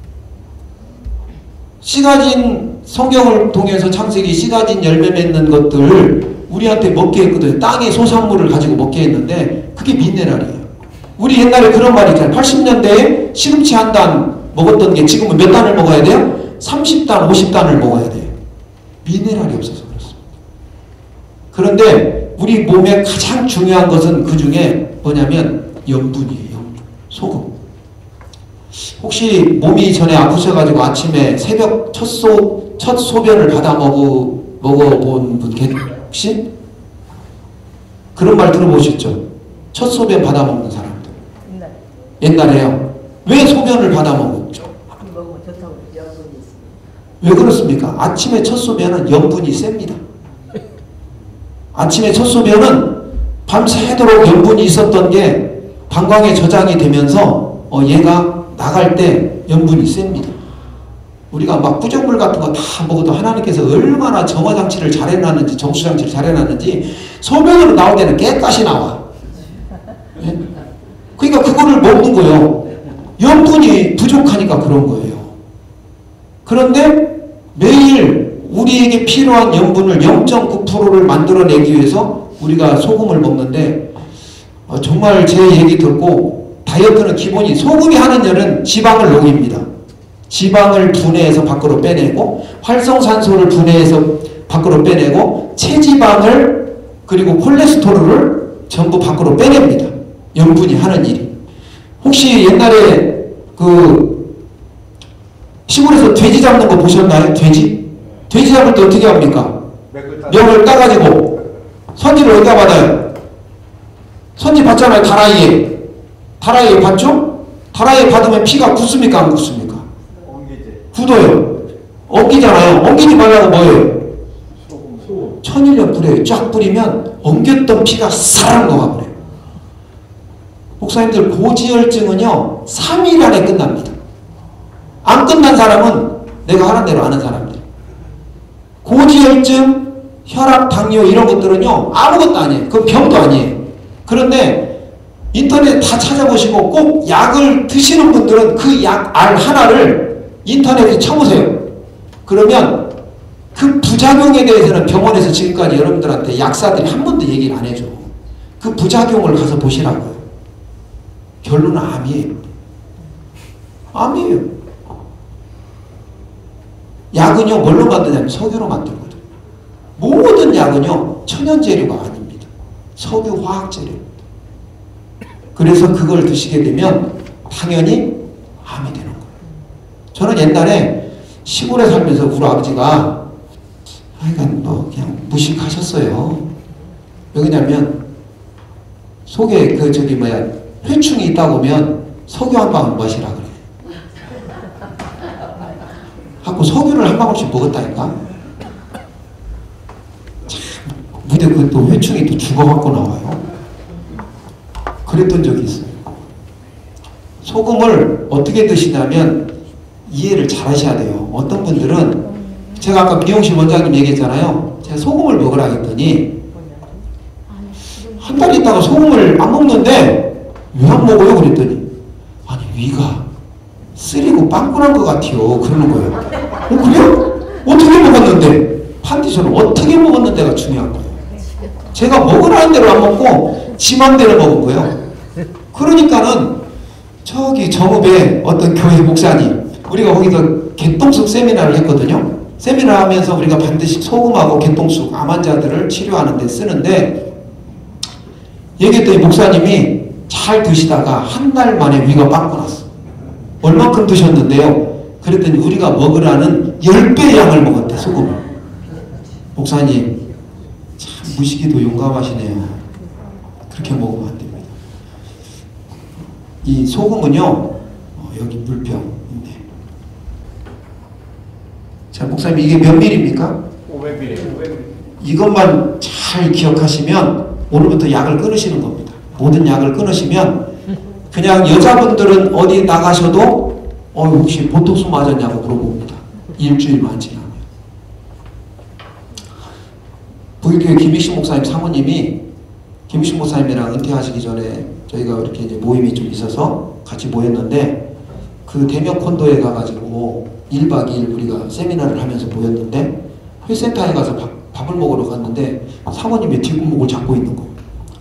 씨 가진 성경을 통해서 창세기 씨 가진 열매 맺는 것들 우리한테 먹게 했거든요. 땅의 소산물을 가지고 먹게 했는데 그게 미네랄이에요. 우리 옛날에 그런 말이 있잖아요. 팔십 년대에 시금치 한 단 먹었던 게 지금은 몇 단을 먹어야 돼요? 삼십 단, 오십 단을 먹어야 돼요. 미네랄이 없어서 그렇습니다. 그런데 우리 몸에 가장 중요한 것은 그 중에 뭐냐면 염분이에요. 염분. 소금. 혹시 몸이 전에 아프셔가지고 아침에 새벽 첫, 소, 첫 소변을 받아 먹어, 먹어본 분 계세요? 혹시? 그런 말 들어보셨죠? 첫 소변 받아 먹는 사람들. 옛날. 옛날에요. 왜 소변을 받아 먹었죠? 먹으면 좋다고 염분이 있습니다. 왜 그렇습니까? 아침에 첫 소변은 염분이 셉니다. 아침에 첫 소변은 밤새도록 염분이 있었던 게 방광에 저장이 되면서 어, 얘가 나갈 때 염분이 셉니다. 우리가 막 부적물 같은 거 다 먹어도 하나님께서 얼마나 정화장치를 잘 해놨는지 정수장치를 잘 해놨는지 소변으로 나올 때는 깨끗이 나와. 예? 그러니까 그거를 먹는 거예요. 염분이 부족하니까 그런 거예요. 그런데 매일 우리에게 필요한 염분을 영 점 구 퍼센트를 만들어내기 위해서 우리가 소금을 먹는데 어, 정말 제 얘기 듣고 다이어트는 기본이 소금이 하는 일은 지방을 녹입니다. 지방을 분해해서 밖으로 빼내고 활성산소를 분해해서 밖으로 빼내고 체지방을 그리고 콜레스테롤을 전부 밖으로 빼냅니다. 염분이 하는 일이. 혹시 옛날에 그 시골에서 돼지 잡는 거 보셨나요? 돼지? 돼지 잡을 때 어떻게 합니까? 멸을 따가지고 선지를 어디다 받아요? 선지 받잖아요. 다라이에. 다라이에 받죠? 다라이에 받으면 피가 굳습니까? 안 굳습니까? 굳어요. 엉기잖아요. 엉기지 말라고 뭐예요? 천일염 뿌려요. 쫙 뿌리면 엉겼던 피가 사랑 녹아버려요. 목사님들 고지혈증은요 삼 일 안에 끝납니다. 안 끝난 사람은 내가 하는 대로 아는 사람들. 고지혈증, 혈압, 당뇨 이런 것들은요 아무것도 아니에요. 그건 병도 아니에요. 그런데 인터넷 다 찾아보시고 꼭 약을 드시는 분들은 그 약 알 하나를 인터넷에 쳐보세요. 그러면 그 부작용에 대해서는 병원에서 지금까지 여러분들한테 약사들이 한 번도 얘기를 안 해줘. 그 부작용을 가서 보시라고요. 결론은 암이에요. 암이에요. 약은요 뭘로 만드냐면 석유로 만들거든요. 모든 약은요 천연재료가 아닙니다. 석유 화학재료입니다. 그래서 그걸 드시게 되면 당연히 암이 되는 거예요. 저는 옛날에 시골에 살면서 우리 아버지가 하여간 뭐 그냥 무식하셨어요. 왜냐면 속에 그 저기 뭐야 회충이 있다 보면 석유 한 방울 마시라 그래. 하고 석유를 한 방울씩 먹었다니까. 참 무대 그 또 회충이 또 죽어갖고 나와요. 그랬던 적이 있어요. 소금을 어떻게 드시냐면 이해를 잘 하셔야 돼요. 어떤 분들은 제가 아까 미용실 원장님 얘기했잖아요. 제가 소금을 먹으라 했더니 한 달 있다가 소금을 안 먹는데 왜 안 먹어요? 그랬더니 아니 위가 쓰리고 빵꾸난 것 같아요. 그러는 거예요. 어 그래요? 어떻게 먹었는데? 판디션은 어떻게 먹었는데가 중요한 거예요. 제가 먹으라는 대로 안 먹고 지 맘대로 먹은 거예요. 그러니까는 저기 정읍에 어떤 교회 목사님 우리가 거기서 개똥쑥 세미나를 했거든요. 세미나 하면서 우리가 반드시 소금하고 개똥쑥 암 환자들을 치료하는 데 쓰는데 얘기했더니 목사님이 잘 드시다가 한 달 만에 위가 빵꾸 났어. 얼만큼 드셨는데요? 그랬더니 우리가 먹으라는 십 배 양을 먹었대, 소금을. 목사님 참 무식이도 용감하시네요. 그렇게 먹으면 안 됩니다. 이 소금은요 어, 여기 물병 있네. 자 목사님 이게 몇 밀입니까? 오백 밀. 이것만 잘 기억하시면 오늘부터 약을 끊으시는 겁니다. 모든 약을 끊으시면 그냥 여자분들은 어디 나가셔도 어 혹시 보톡스 맞았냐고 물어봅니다. 일주일만 지나면. 부교회 김익식 목사님 사모님이 김익식 목사님이랑 은퇴하시기 전에 저희가 이렇게 이제 모임이 좀 있어서 같이 모였는데 그 대명 콘도에 가가지고 일 박 이 일 우리가 세미나를 하면서 모였는데 회센터에 가서 밥, 밥을 먹으러 갔는데 사모님이 뒷골목을 잡고 있는 거예요.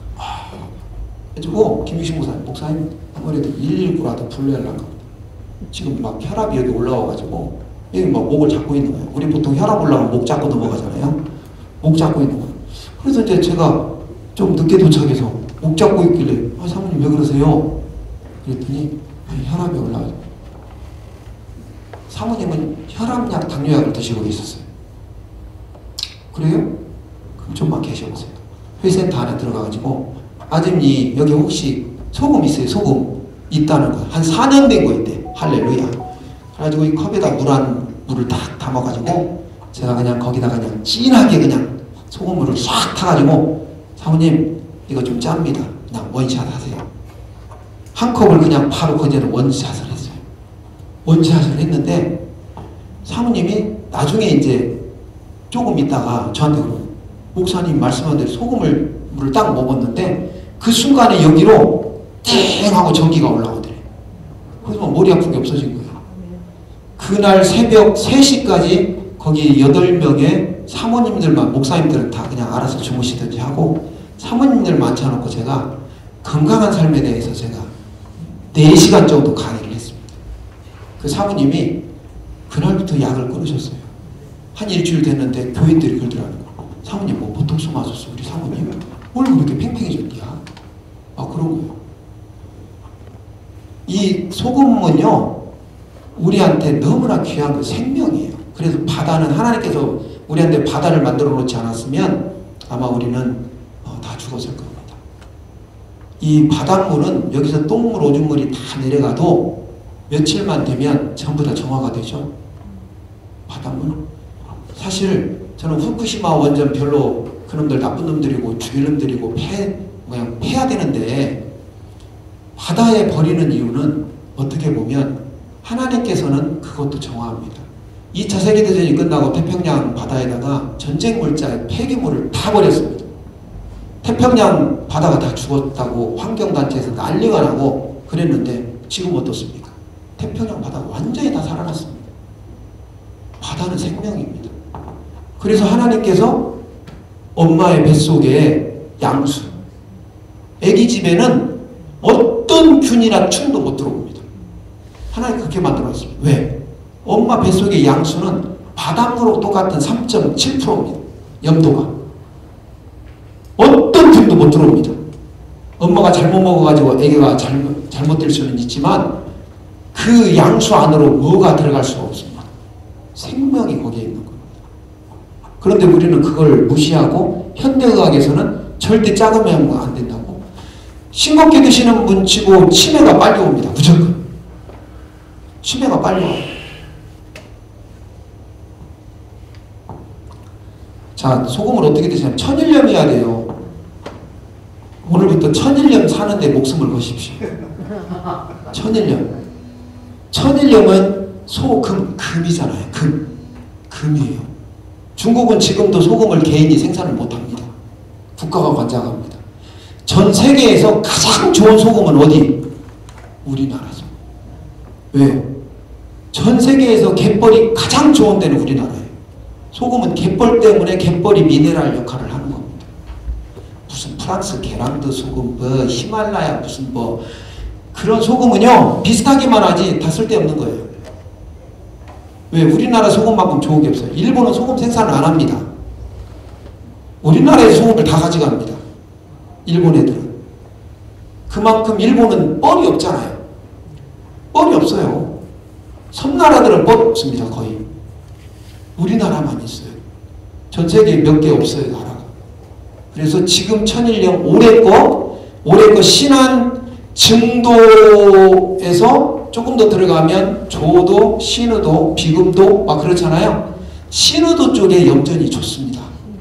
그래가지고 김익식 목사님, 목사님 아무래도 일일구라도 불러야할까 보다. 지금 막 혈압이 여기 올라와가지고 여기 막 목을 잡고 있는 거예요. 우리 보통 혈압 올라오면 목 잡고 넘어가잖아요. 목 잡고 있는 거예요. 그래서 이제 제가 좀 늦게 도착해서 목 잡고 있길래 아 사모님 왜 그러세요? 그랬더니 아니, 혈압이 올라와요. 사모님은 혈압약, 당뇨약을 드시고 계셨어요. 그래요? 그럼 좀만 계셔보세요. 회센터 안에 들어가가지고 아줌니 여기 혹시 소금 있어요? 소금 있다는 거. 한 사 년 된 거 있대. 할렐루야. 그래가지고 이 컵에다 물 한 물을 딱 담아가지고 제가 그냥 거기다가 그냥 진하게 그냥 소금물을 싹 타가지고 사모님 이거 좀 짭니다. 그냥 원샷 하세요. 한 컵을 그냥 바로 그대로 원샷을 했어요. 원샷을 했는데 사모님이 나중에 이제 조금 있다가 저한테 그러고 목사님 말씀한 대로 소금을 물을 딱 먹었는데 그 순간에 여기로 땡 하고 전기가 올라오더래. 그래서 머리 아픈 게 없어진 거예요. 그날 새벽 세 시까지 거기 여덟 명의 사모님들만, 목사님들은 다 그냥 알아서 주무시든지 하고 사모님들 많지않고 제가 건강한 삶에 대해서 제가 네 시간 정도 강의를 했습니다. 그 사모님이 그날부터 약을 끊으셨어요. 한 일주일 됐는데 교인들이 그러더라고요. 사모님 뭐 보톡스 맞았어 우리 사모님? 뭘 그렇게 팽팽해졌냐? 아 그런 거예요. 이 소금은요 우리한테 너무나 귀한 그 생명이에요. 그래서 바다는 하나님께서 우리한테 바다를 만들어 놓지 않았으면 아마 우리는 어, 다 죽었을 겁니다. 이 바닷물은 여기서 똥물, 오줌물이 다 내려가도 며칠만 되면 전부 다 정화가 되죠. 바닷물. 사실 저는 후쿠시마 원전 별로 그놈들 나쁜 놈들이고 죽일 놈들이고 패, 그냥 패야 되는데 바다에 버리는 이유는 어떻게 보면 하나님께서는 그것도 정화합니다. 이 차 세계대전이 끝나고 태평양 바다에다가 전쟁 물자, 폐기물을 다 버렸습니다. 태평양 바다가 다 죽었다고 환경단체에서 난리가 나고 그랬는데 지금 어떻습니까? 태평양 바다가 완전히 다 살아났습니다. 바다는 생명입니다. 그래서 하나님께서 엄마의 뱃속에 양수, 애기 집에는 어떤 균이나 충도 못 들어옵니다. 하나님 그렇게 만들어놨습니다. 왜? 엄마 뱃속의 양수는 바닷물하고 똑같은 삼 점 칠 퍼센트입니다. 염도가. 어떤 균도 못 들어옵니다. 엄마가 잘못 먹어가지고 애기가 잘못, 잘못될 수는 있지만 그 양수 안으로 뭐가 들어갈 수가 없습니다. 생명이 거기에 있는 겁니다. 그런데 우리는 그걸 무시하고 현대의학에서는 절대 작으면 안 된다고. 싱겁게 드시는 분 치고 치매가 빨리 옵니다. 무조건. 치매가 빨리 와요. 자, 소금을 어떻게 드시냐면 천일염이어야 돼요. 오늘부터 천일염 사는데 목숨을 거십시오. 천일염. 천일염은 소금, 금이잖아요. 금. 금이에요. 중국은 지금도 소금을 개인이 생산을 못합니다. 국가가 관장합니다. 전 세계에서 가장 좋은 소금은 어디? 우리나라 소금. 왜? 전 세계에서 갯벌이 가장 좋은 데는 우리나라예요. 소금은 갯벌 때문에 갯벌이 미네랄 역할을 하는 겁니다. 무슨 프랑스 게랑드 소금, 뭐 히말라야 무슨 뭐 그런 소금은요 비슷하기만 하지 다 쓸데없는 거예요. 왜? 우리나라 소금만큼 좋은 게 없어요. 일본은 소금 생산을 안 합니다. 우리나라의 소금을 다 가져갑니다. 일본 애들은. 그만큼 일본은 뻘이 없잖아요. 뻘이 없어요. 섬나라들은 뻘 없습니다. 거의. 우리나라만 있어요. 전 세계에 몇 개 없어요. 나라가. 그래서 지금 천일염 올해 거 올해 거 신안 증도에서 조금 더 들어가면 조도, 신의도, 비금도 막 그렇잖아요. 신의도 쪽에 염전이 좋습니다.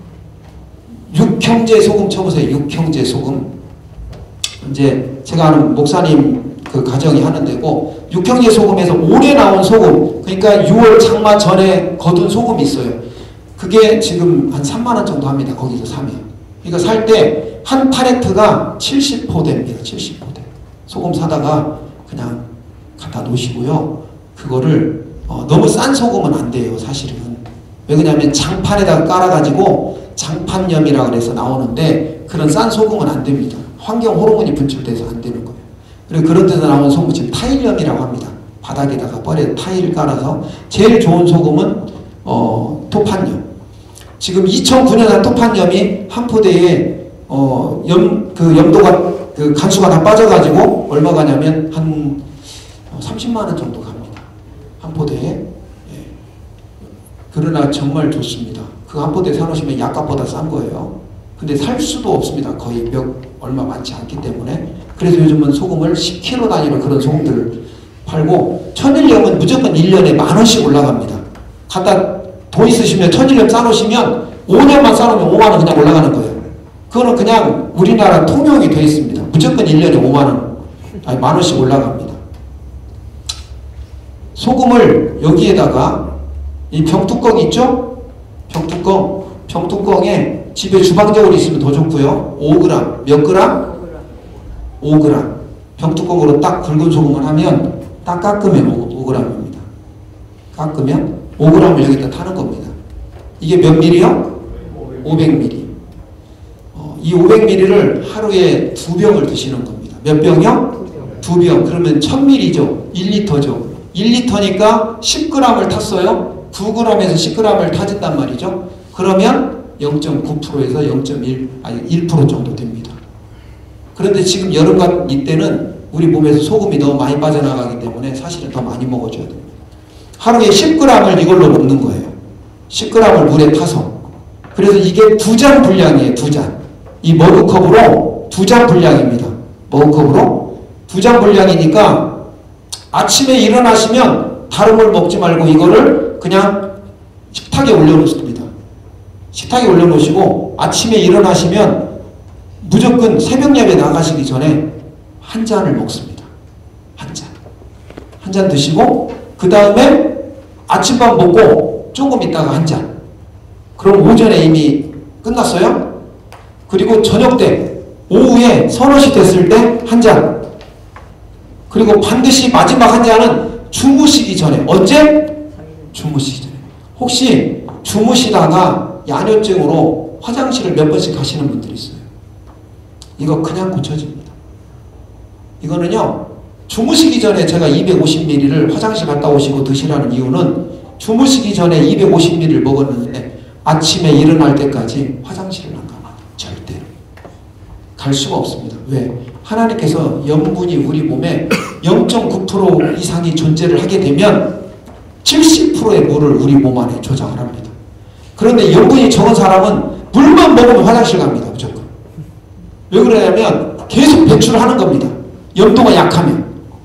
육형제 소금 쳐보세요. 육형제 소금. 이제 제가 아는 목사님 그 가정이 하는 데고 육형제 소금에서 올해 나온 소금, 그러니까 유월 장마 전에 거둔 소금이 있어요. 그게 지금 한 삼만 원 정도 합니다. 거기서 사면. 그러니까 살 때 한 팔레트가 칠십 포대입니다. 칠십 포대. 소금 사다가 그냥 갖다 놓으시고요. 그거를 어, 너무 싼 소금은 안 돼요. 사실은. 왜 그러냐면 장판에다가 깔아가지고 장판염이라 그래서 나오는데 그런 싼 소금은 안 됩니다. 환경 호르몬이 분출돼서 안 되는 거예요. 그리고 그런 데서 나온 소금 지금 타일염이라고 합니다. 바닥에다가 뻘에 타일을 깔아서 제일 좋은 소금은 어, 토판염. 지금 이천구 년 한 토판염이 한 포대에 어, 염, 그 염도가 그 간수가 다 빠져가지고 얼마 가냐면 한 삼십만 원 정도 갑니다. 한 포대에. 예. 그러나 정말 좋습니다. 그 한 포대 사놓으시면 약값보다 싼 거예요. 근데 살 수도 없습니다. 거의 몇 얼마 많지 않기 때문에. 그래서 요즘은 소금을 십 킬로그램 단위로 그런 소금들을 팔고 천일염은 무조건 일 년에 만 원씩 올라갑니다. 갖다 돈 있으시면 천일염 싸놓으시면 오 년만 싸놓으면 오만 원 그냥 올라가는 거예요. 그거는 그냥 우리나라 통용이 되어 있습니다. 무조건 일 년에 오만 원, 아니 만 원씩 올라갑니다. 소금을 여기에다가 이 병뚜껑 있죠? 병뚜껑, 병뚜껑에 집에 주방적으로 있으면 더 좋고요. 오 그램, 몇 그램? 오 그램. 병뚜껑으로 딱 굵은 소금을 하면 딱 깎으면 오 그램입니다. 깎으면 오 그램을 여기다 타는 겁니다. 이게 몇 밀리요? 오백 밀리리터. 어, 이 오백 밀리리터를 하루에 두 병을 드시는 겁니다. 몇 병이요? 두 병. 그러면 천 밀리리터죠. 일 리터죠. 일 리터니까 십 그램을 탔어요. 구 그램에서 십 그램을 타진단 말이죠. 그러면 영 점 구 퍼센트에서 영 점 일, 아니 일 퍼센트 정도 됩니다. 그런데 지금 여름과 이때는 우리 몸에서 소금이 너무 많이 빠져나가기 때문에 사실은 더 많이 먹어줘야 됩니다. 하루에 십 그램을 이걸로 먹는 거예요. 십 그램을 물에 타서. 그래서 이게 두 잔 분량이에요. 두 잔. 이 머그컵으로 두 잔 분량입니다. 머그컵으로 두 잔 분량이니까 아침에 일어나시면 다른 걸 먹지 말고 이거를 그냥 식탁에 올려놓습니다. 식탁에 올려놓으시고 아침에 일어나시면 무조건 새벽 예배 나가시기 전에 한 잔을 먹습니다. 한 잔. 한 잔 드시고 그 다음에 아침밥 먹고 조금 있다가 한 잔. 그럼 오전에 이미 끝났어요. 그리고 저녁 때 오후에 서너 시 됐을 때 한 잔. 그리고 반드시 마지막 한 잔은 주무시기 전에. 언제? 주무시기 전에. 혹시 주무시다가 야뇨증으로 화장실을 몇 번씩 가시는 분들이 있어요. 이거 그냥 고쳐집니다. 이거는요, 주무시기 전에 제가 이백오십 밀리리터를 화장실 갔다 오시고 드시라는 이유는 주무시기 전에 이백오십 밀리리터를 먹었는데 아침에 일어날 때까지 화장실을 안 가요. 절대로. 갈 수가 없습니다. 왜? 하나님께서 염분이 우리 몸에 영 점 구 퍼센트 이상이 존재를 하게 되면 칠십 퍼센트의 물을 우리 몸 안에 조장을 합니다. 그런데 염분이 적은 사람은 물만 먹으면 화장실 갑니다. 무조건. 왜 그러냐면 계속 배출하는 겁니다. 염도가 약하면.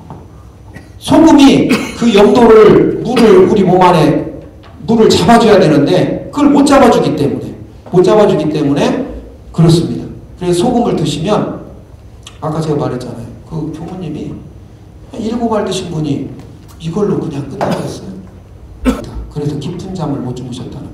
소금이 그 염도를, 물을 우리 몸 안에 물을 잡아줘야 되는데 그걸 못 잡아주기 때문에 못 잡아주기 때문에 그렇습니다. 그래서 소금을 드시면 아까 제가 말했잖아요. 그 교무님이 일곱 알 드신 분이 이걸로 그냥 끝나버렸어요. 그래서 깊은 잠을 못 주무셨다는 거예요.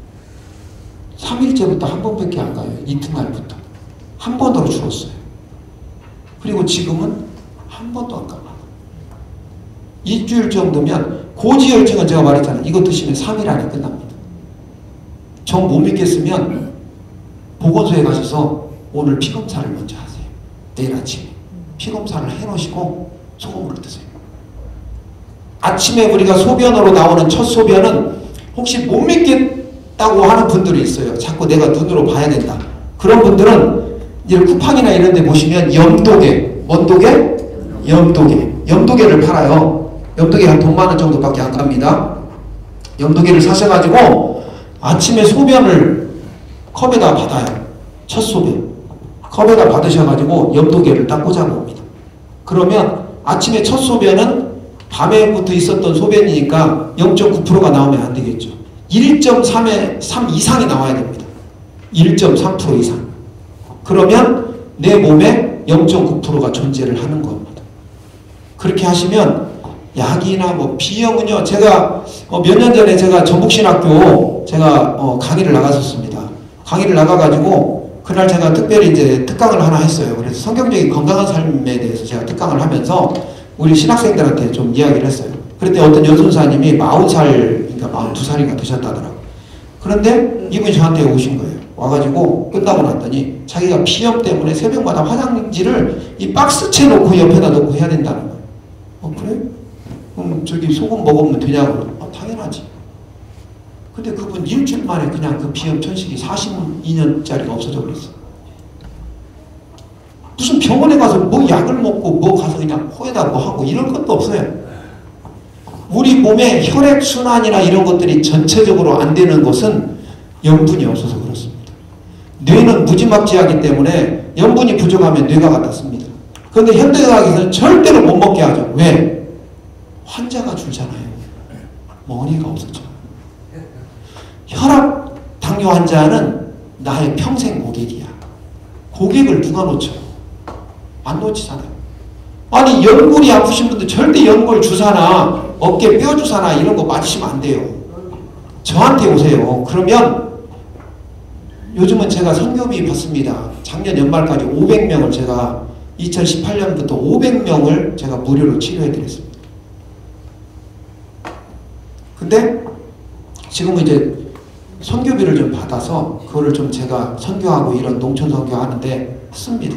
삼 일째부터 한 번밖에 안 가요. 이튿날부터. 한 번으로 줄었어요. 그리고 지금은 한 번도 안 가요. 일주일 정도면 고지혈증은 제가 말했잖아요. 이거 드시면 삼 일 안에 끝납니다. 정 못 믿겠으면 보건소에 가셔서 오늘 피검사를 먼저 하세요. 내일 아침에. 피검사를 해놓으시고 소금물을 드세요. 아침에 우리가 소변으로 나오는 첫 소변은 혹시 못 믿겠다고 하는 분들이 있어요. 자꾸 내가 눈으로 봐야 된다. 그런 분들은 이런 쿠팡이나 이런 데 보시면 염도계, 뭔 도계? 염도계. 염도계를 팔아요. 염도계 한 돈 만 원 정도밖에 안 갑니다. 염도계를 사셔가지고 아침에 소변을 컵에다 받아요. 첫 소변. 컵에다 받으셔가지고 염도계를 딱 꽂아놓습니다. 그러면 아침에 첫 소변은 밤에부터 있었던 소변이니까 영 점 구 퍼센트가 나오면 안 되겠죠. 일 점 삼 이상이 나와야 됩니다. 일 점 삼 퍼센트 이상. 그러면 내 몸에 영 점 구 퍼센트가 존재를 하는 겁니다. 그렇게 하시면 약이나 뭐 비염은요, 제가 어 몇 년 전에 제가 전북신학교 제가 어 강의를 나갔었습니다. 강의를 나가가지고 그날 제가 특별히 이제 특강을 하나 했어요. 그래서 성경적인 건강한 삶에 대해서 제가 특강을 하면서 우리 신학생들한테 좀 이야기를 했어요. 그때 어떤 여선사님이 마흔 살인가 마흔두 살인가 되셨다더라고요. 그런데 이분이 저한테 오신 거예요. 와가지고 끝나고 났더니 자기가 비염 때문에 새벽마다 화장지를 이 박스채 놓고 옆에다 놓고 해야 된다는 거예요. 어, 그래? 그럼 저기 소금 먹으면 되냐고. 아, 당연하지. 근데 그분 일주일 만에 그냥 그 비염 천식이 사십이 년짜리가 없어져 버렸어. 무슨 병원에 가서 뭐 약을 먹고 뭐 가서 그냥 코에다 뭐 하고 이런 것도 없어요. 우리 몸의 혈액순환이나 이런 것들이 전체적으로 안 되는 것은 염분이 없어서 그렇습니다. 뇌는 무지막지하기 때문에 염분이 부족하면 뇌가 갖다 씁니다. 그런데 현대의학에서는 절대로 못 먹게 하죠. 왜? 환자가 줄잖아요. 머리가 없었죠. 혈압 당뇨 환자는 나의 평생 고객이야. 고객을 누가 놓쳐? 안 놓치잖아요. 아니 연골이 아프신 분들 절대 연골 주사나 어깨 뼈 주사나 이런 거 맞으시면 안 돼요. 저한테 오세요. 그러면 요즘은 제가 선교비 받습니다. 작년 연말까지 오백 명을 제가 이천십팔 년부터 오백 명을 제가 무료로 치료해 드렸습니다. 근데 지금은 이제 선교비를 좀 받아서 그거를 좀 제가 선교하고 이런 농촌 선교하는데 씁니다.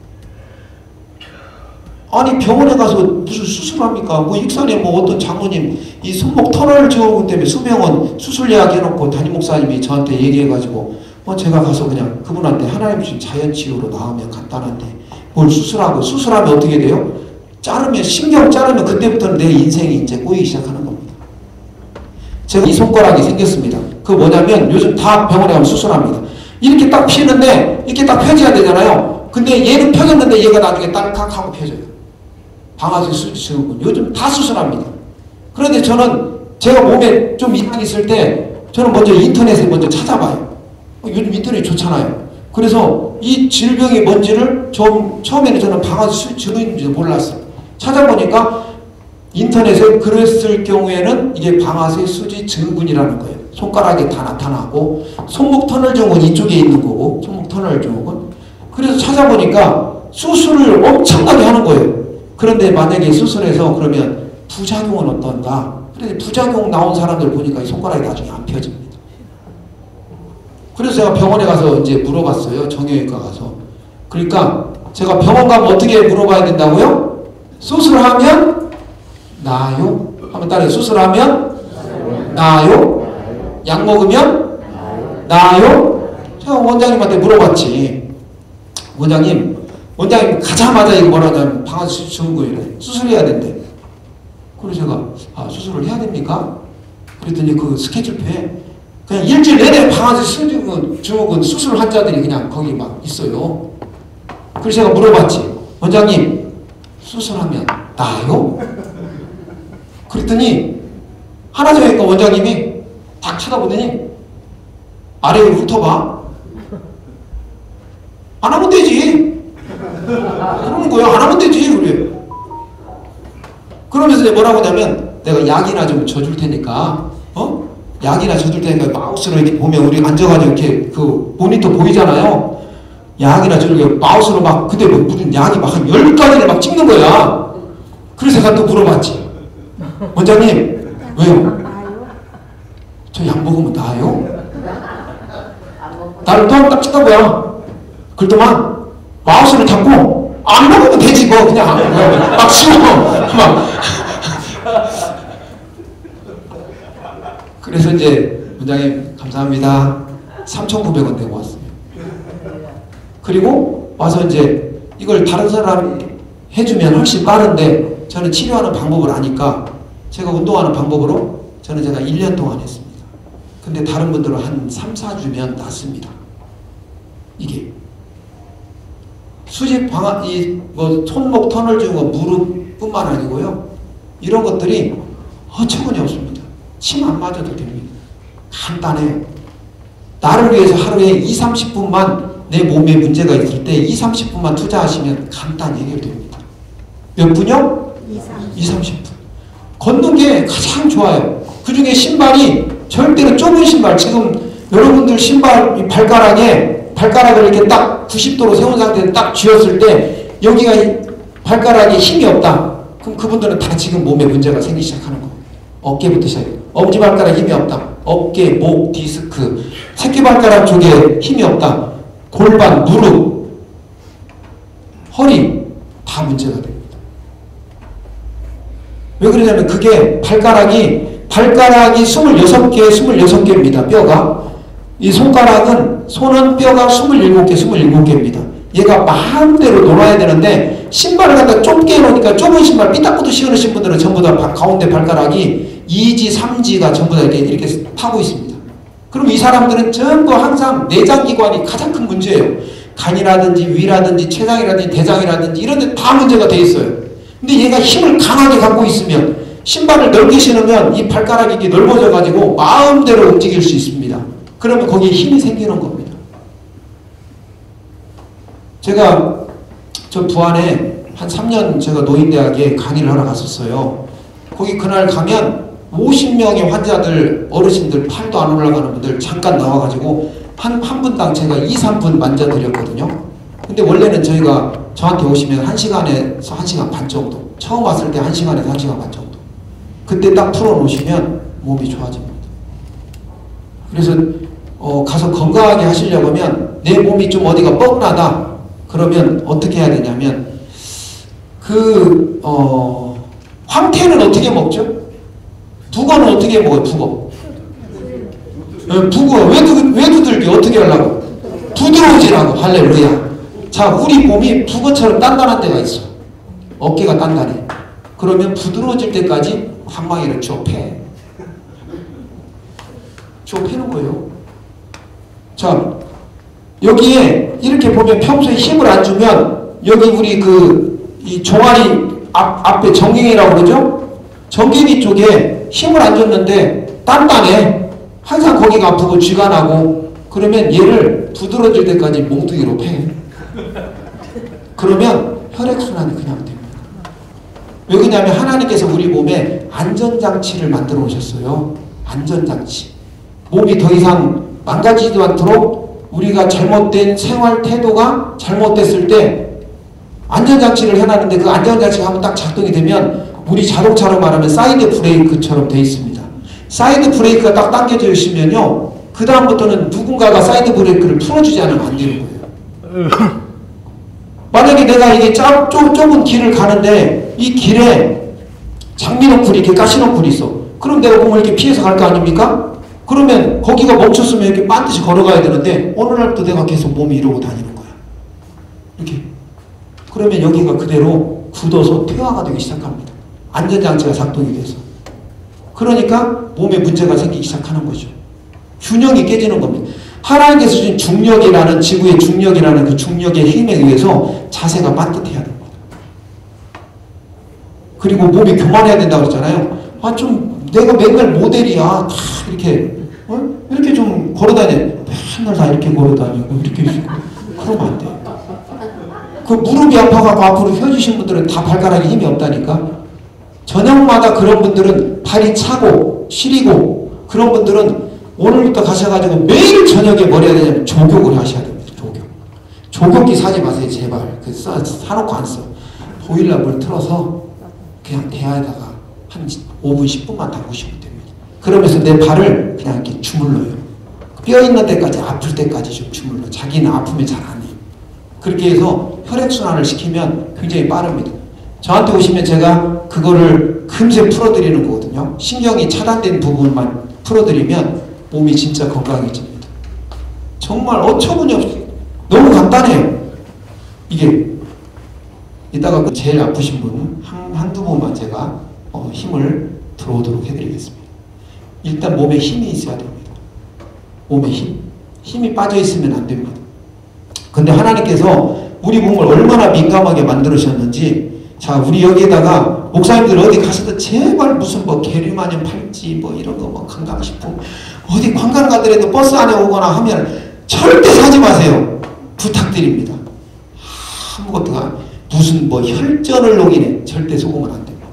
아니 병원에 가서 무슨 수술합니까? 뭐 익산에 뭐 어떤 장모님 이 손목 터널 증후군 때문에 수병원 수술 예약 해놓고 담임 목사님이 저한테 얘기해가지고 뭐 제가 가서 그냥 그분한테 하나님 주신 자연치유로 나오면 간단한데 뭘 수술하고 수술하면 어떻게 돼요? 자르면 신경 자르면 그때부터는 내 인생이 이제 꼬이기 시작하는 겁니다. 제가 이 손가락이 생겼습니다. 그 뭐냐면 요즘 다 병원에 가면 수술합니다. 이렇게 딱 피는데 이렇게 딱 펴져야 되잖아요. 근데 얘는 펴졌는데 얘가 나중에 딸깍 하고 펴져요. 방아쇠 수술은 요즘 다 수술합니다. 그런데 저는 제가 몸에 좀 이상이 있을 때 저는 먼저 인터넷에 먼저 찾아봐요. 요즘 인터넷 좋잖아요. 그래서 이 질병이 뭔지를 좀 처음에는 저는 방아수 증후인지 몰랐어요. 찾아보니까 인터넷에 그랬을 경우에는 이게 방아쇠 수지 증후군이라는 거예요. 손가락에 다 나타나고 손목 터널 증후군 이쪽에 있는 거고 손목 터널 증후군. 그래서 찾아보니까 수술을 엄청나게 하는 거예요. 그런데 만약에 수술해서 그러면 부작용은 어떤가? 그래서 부작용 나온 사람들 보니까 이 손가락이 나중에 안 펴집니다. 그래서 제가 병원에 가서 이제 물어봤어요. 정형외과 가서. 그러니까 제가 병원 가면 어떻게 물어봐야 된다고요? 수술하면 나아요? 한번 따라해. 수술하면 나아요? 약 먹으면 나아요? 제가 원장님한테 물어봤지. 원장님, 원장님 가자마자 이거 뭐라냐면 방아수 증후군이래. 수술해야 된대. 그래서 제가 아 수술을 해야 됩니까? 그랬더니 그 스케줄표에 그냥 일주일 내내 방아수 증후군, 증후군 수술 환자들이 그냥 거기 막 있어요. 그래서 제가 물어봤지. 원장님 수술하면 나아요? 그랬더니 하나 정형외과 원장님이 딱 쳐다보더니 아래 위로 훑어봐. 안 하면 되지. 그러는 거야. 안 하면 되지. 그래. 그러면서 뭐라고 하냐면 내가 약이나 좀 줘줄 테니까 어? 약이나 줘줄 테니까 마우스로 이렇게 보면 우리 앉아가지고 이렇게 그 모니터 보이잖아요. 약이나 줘줄 마우스로 막 근데 뭐 무슨 약이 막 한 열 가지를 막 찍는 거야. 그래서 제가 또 물어봤지. 원장님 왜요? 저 약 먹으면 나아요? 나를 또 딱 쳐다보야. 그랬더만 마우스를 잡고 안 먹으면 되지 뭐 그냥 막 씹어 막. 그래서 이제 원장님 감사합니다. 삼천구백 원 내고 왔어요. 그리고 와서 이제 이걸 다른 사람이 해주면 훨씬 빠른데 저는 치료하는 방법을 아니까 제가 운동하는 방법으로 저는 제가 일 년 동안 했습니다. 근데 다른 분들은 한 삼, 사 주면 낫습니다. 이게 수직 방아, 이 뭐 손목 터널 증후군 무릎뿐만 아니고요. 이런 것들이 어처구니 없습니다. 침 안 맞아도 됩니다. 간단해요. 나를 위해서 하루에 이, 삼십 분만 내 몸에 문제가 있을 때 이, 삼십 분만 투자하시면 간단히 해결됩니다. 몇 분요? 이, 삼십 분. 걷는 게 가장 좋아요. 그 중에 신발이 절대로 좁은 신발, 지금 여러분들 신발 이 발가락에 발가락을 이렇게 딱 구십 도로 세운 상태에서 딱 쥐었을 때 여기가 발가락에 힘이 없다. 그럼 그분들은 다 지금 몸에 문제가 생기기 시작하는 거예요. 어깨부터 시작해요. 엄지발가락 힘이 없다. 어깨, 목, 디스크, 새끼발가락 쪽에 힘이 없다. 골반, 무릎, 허리 다 문제가 됩니다. 왜 그러냐면 그게 발가락이 발가락이 스물여섯 개, 스물여섯 개입니다. 뼈가. 이 손가락은 손은 뼈가 스물일곱 개, 스물일곱 개입니다. 얘가 마음대로 놀아야 되는데 신발을 갖다 좁게 해놓으니까 좁은 신발 삐딱구도 신으신 분들은 전부 다 가운데 발가락이 이 지, 삼 지가 전부 다 이렇게, 이렇게 타고 있습니다. 그럼 이 사람들은 전부 항상 내장기관이 가장 큰 문제예요. 간이라든지 위라든지 췌장이라든지 대장이라든지 이런 데 다 문제가 돼 있어요. 근데 얘가 힘을 강하게 갖고 있으면 신발을 넓게 신으면 이 발가락이 이렇게 넓어져 가지고 마음대로 움직일 수 있습니다. 그러면 거기에 힘이 생기는 겁니다. 제가 저 부안에 한 삼 년 제가 노인대학에 강의를 하러 갔었어요. 거기 그날 가면 오십 명의 환자들, 어르신들, 팔도 안 올라가는 분들 잠깐 나와가지고 한, 한 분당 제가 이, 삼 분 만져드렸거든요. 근데 원래는 저희가 저한테 오시면 한 시간에서 한 시간 반 정도, 처음 왔을 때 한 시간에서 한 시간 반 정도, 그때 딱 풀어놓으시면 몸이 좋아집니다. 그래서 어, 가서 건강하게 하시려고 하면 내 몸이 좀 어디가 뻐근하다 그러면 어떻게 해야 되냐면 그 어, 황태는 어떻게 먹죠? 북어는 어떻게 먹어요? 북어. 네, 북어 왜, 두, 왜 두들기 어떻게 하려고? 부드러워지라고. 할렐루야. 자, 우리 몸이 북어처럼 단단한 데가 있어. 어깨가 단단해. 그러면 부드러워질 때까지 방망이를 줘 패. 줘 패는 거예요. 자, 여기에 이렇게 보면 평소에 힘을 안 주면 여기 우리 그 이 종아리 앞, 앞에 정갱이라고 그러죠? 정갱이 쪽에 힘을 안 줬는데 단단해. 항상 거기가 아프고 쥐가 나고 그 그러면 얘를 두드러질 때까지 몽둥이로 패. 그러면 혈액순환이 그냥 됩니다. 왜 그러냐면 하나님께서 우리 몸에 안전장치를 만들어 오셨어요. 안전장치. 몸이 더 이상 망가지지도 않도록 우리가 잘못된 생활 태도가 잘못됐을 때 안전장치를 해놨는데 그 안전장치가 한번 딱 작동이 되면 우리 자동차로 말하면 사이드 브레이크처럼 돼 있습니다. 사이드 브레이크가 딱 당겨져 있으면요. 그 다음부터는 누군가가 사이드 브레이크를 풀어주지 않으면 안 되는 거예요. 만약에 내가 이게 좁, 좁, 좁은 길을 가는데 이 길에 장미넝쿨이 이렇게 가시넝쿨이 있어. 그럼 내가 공을 이렇게 피해서 갈 거 아닙니까? 그러면 거기가 멈췄으면 이렇게 반드시 걸어가야 되는데 어느 날부터 내가 계속 몸이 이러고 다니는 거야. 이렇게. 그러면 여기가 그대로 굳어서 퇴화가 되기 시작합니다. 안전장치가 작동이 돼서. 그러니까 몸에 문제가 생기기 시작하는 거죠. 균형이 깨지는 겁니다. 하나님께서 주신 중력이라는 지구의 중력이라는 그 중력의 힘에 의해서 자세가 반듯해야 됩니다. 그리고 몸이 교만해야 된다고 그랬잖아요. 아, 좀 내가 맨날 모델이야. 다 이렇게 어? 이렇게 좀 걸어다녀. 맨날 다 이렇게 걸어다니고 이렇게 있고 그러면 안 돼. 그 무릎이 아파가지고 앞으로 휘어지신 분들은 다 발가락에 힘이 없다니까. 저녁마다 그런 분들은 발이 차고 시리고 그런 분들은 오늘부터 가셔가지고 매일 저녁에 뭘 해야 되냐면 조격을 하셔야 됩니다. 조격. 조격기 사지 마세요. 제발. 그 써, 사놓고 안 써. 보일러 물 틀어서 그냥 대야에다가 한 오 분 십 분만 담그시면 됩니다. 그러면서 내 발을 그냥 이렇게 주물러요. 뼈 있는 데까지 아플 때까지 좀 주물러. 자기는 아프면 잘 안 해요. 그렇게 해서 혈액순환을 시키면 굉장히 빠릅니다. 저한테 오시면 제가 그거를 금세 풀어드리는 거거든요. 신경이 차단된 부분만 풀어드리면 몸이 진짜 건강해집니다. 정말 어처구니 없이 너무 간단해요. 이게 이따가 그 제일 아프신 분 한, 한두 번만 제가 어, 힘을 들어오도록 해드리겠습니다. 일단 몸에 힘이 있어야 됩니다. 몸에 힘. 힘이 빠져 있으면 안 됩니다. 근데 하나님께서 우리 몸을 얼마나 민감하게 만들으셨는지 자, 우리 여기에다가 목사님들 어디 가셔도 제발 무슨 뭐 게르마늄 팔찌 뭐 이런 거 뭐 건강식품 어디 관광 가더라도 버스 안에 오거나 하면 절대 사지 마세요. 부탁드립니다. 아무것도가 무슨 뭐 혈전을 녹이네. 절대 속으면 안 됩니다.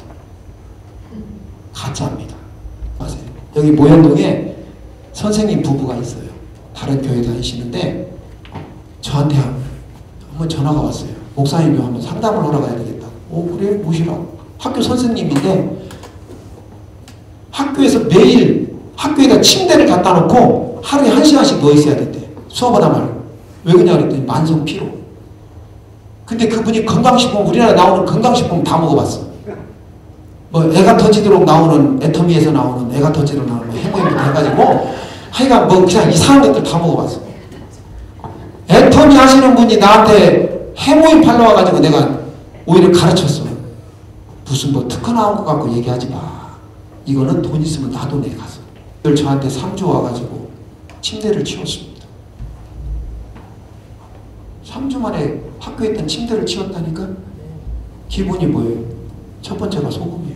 가짜입니다. 맞아요. 여기 모현동에 선생님 부부가 있어요. 다른 교회 다니시는데 저한테 한번 전화가 왔어요. 목사님이 한번 상담을 하러 가야 되겠다. 오, 그래? 모시라고. 학교 선생님인데 학교에서 매일 학교에다 침대를 갖다 놓고 하루에 한 시간씩 누워 있어야 된대. 수업하다 말고. 왜 그러냐 그랬더니 만성 피로. 근데 그분이 건강식품, 우리나라에 나오는 건강식품 다 먹어봤어. 뭐 애가 터지도록 나오는, 애터미에서 나오는, 애가 터지도록 나오는 뭐 해모임부터 해가지고 하여간 뭐 그냥 이상한 것들 다 먹어봤어. 애터미 하시는 분이 나한테 해모임 팔러 와가지고 내가 오히려 가르쳤어. 무슨 뭐 특허 나온 것 같고 얘기하지 마. 이거는 돈 있으면 나도 내 가서. 저한테 삼 주 와가지고 침대를 치웠습니다. 삼 주 만에 학교에 있던 침대를 치웠다니까? 기분이 뭐예요? 첫 번째가 소금이에요.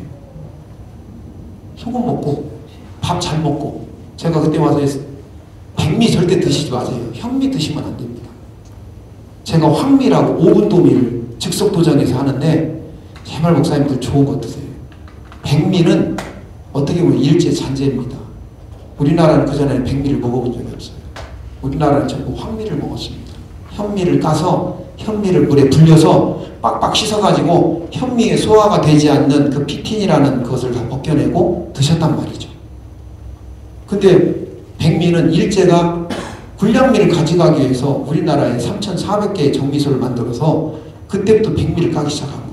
소금 먹고 밥 잘 먹고 제가 그때 와서 백미 절대 드시지 마세요. 현미 드시면 안 됩니다. 제가 황미라고 오분도미를 즉석도전에서 하는데 제발 목사님들 좋은 거 드세요. 백미는 어떻게 보면 일제 잔재입니다. 우리나라는 그전에는 백미를 먹어본 적이 없어요. 우리나라는 전부 황미를 먹었습니다. 현미를 까서 현미를 물에 불려서 빡빡 씻어가지고 현미에 소화가 되지 않는 그 피틴이라는 것을 다 벗겨내고 드셨단 말이죠. 근데 백미는 일제가 불량미를 가져가기 위해서 우리나라에 삼천사백 개의 정미소를 만들어서 그때부터 백미를 까기 시작한 거예요.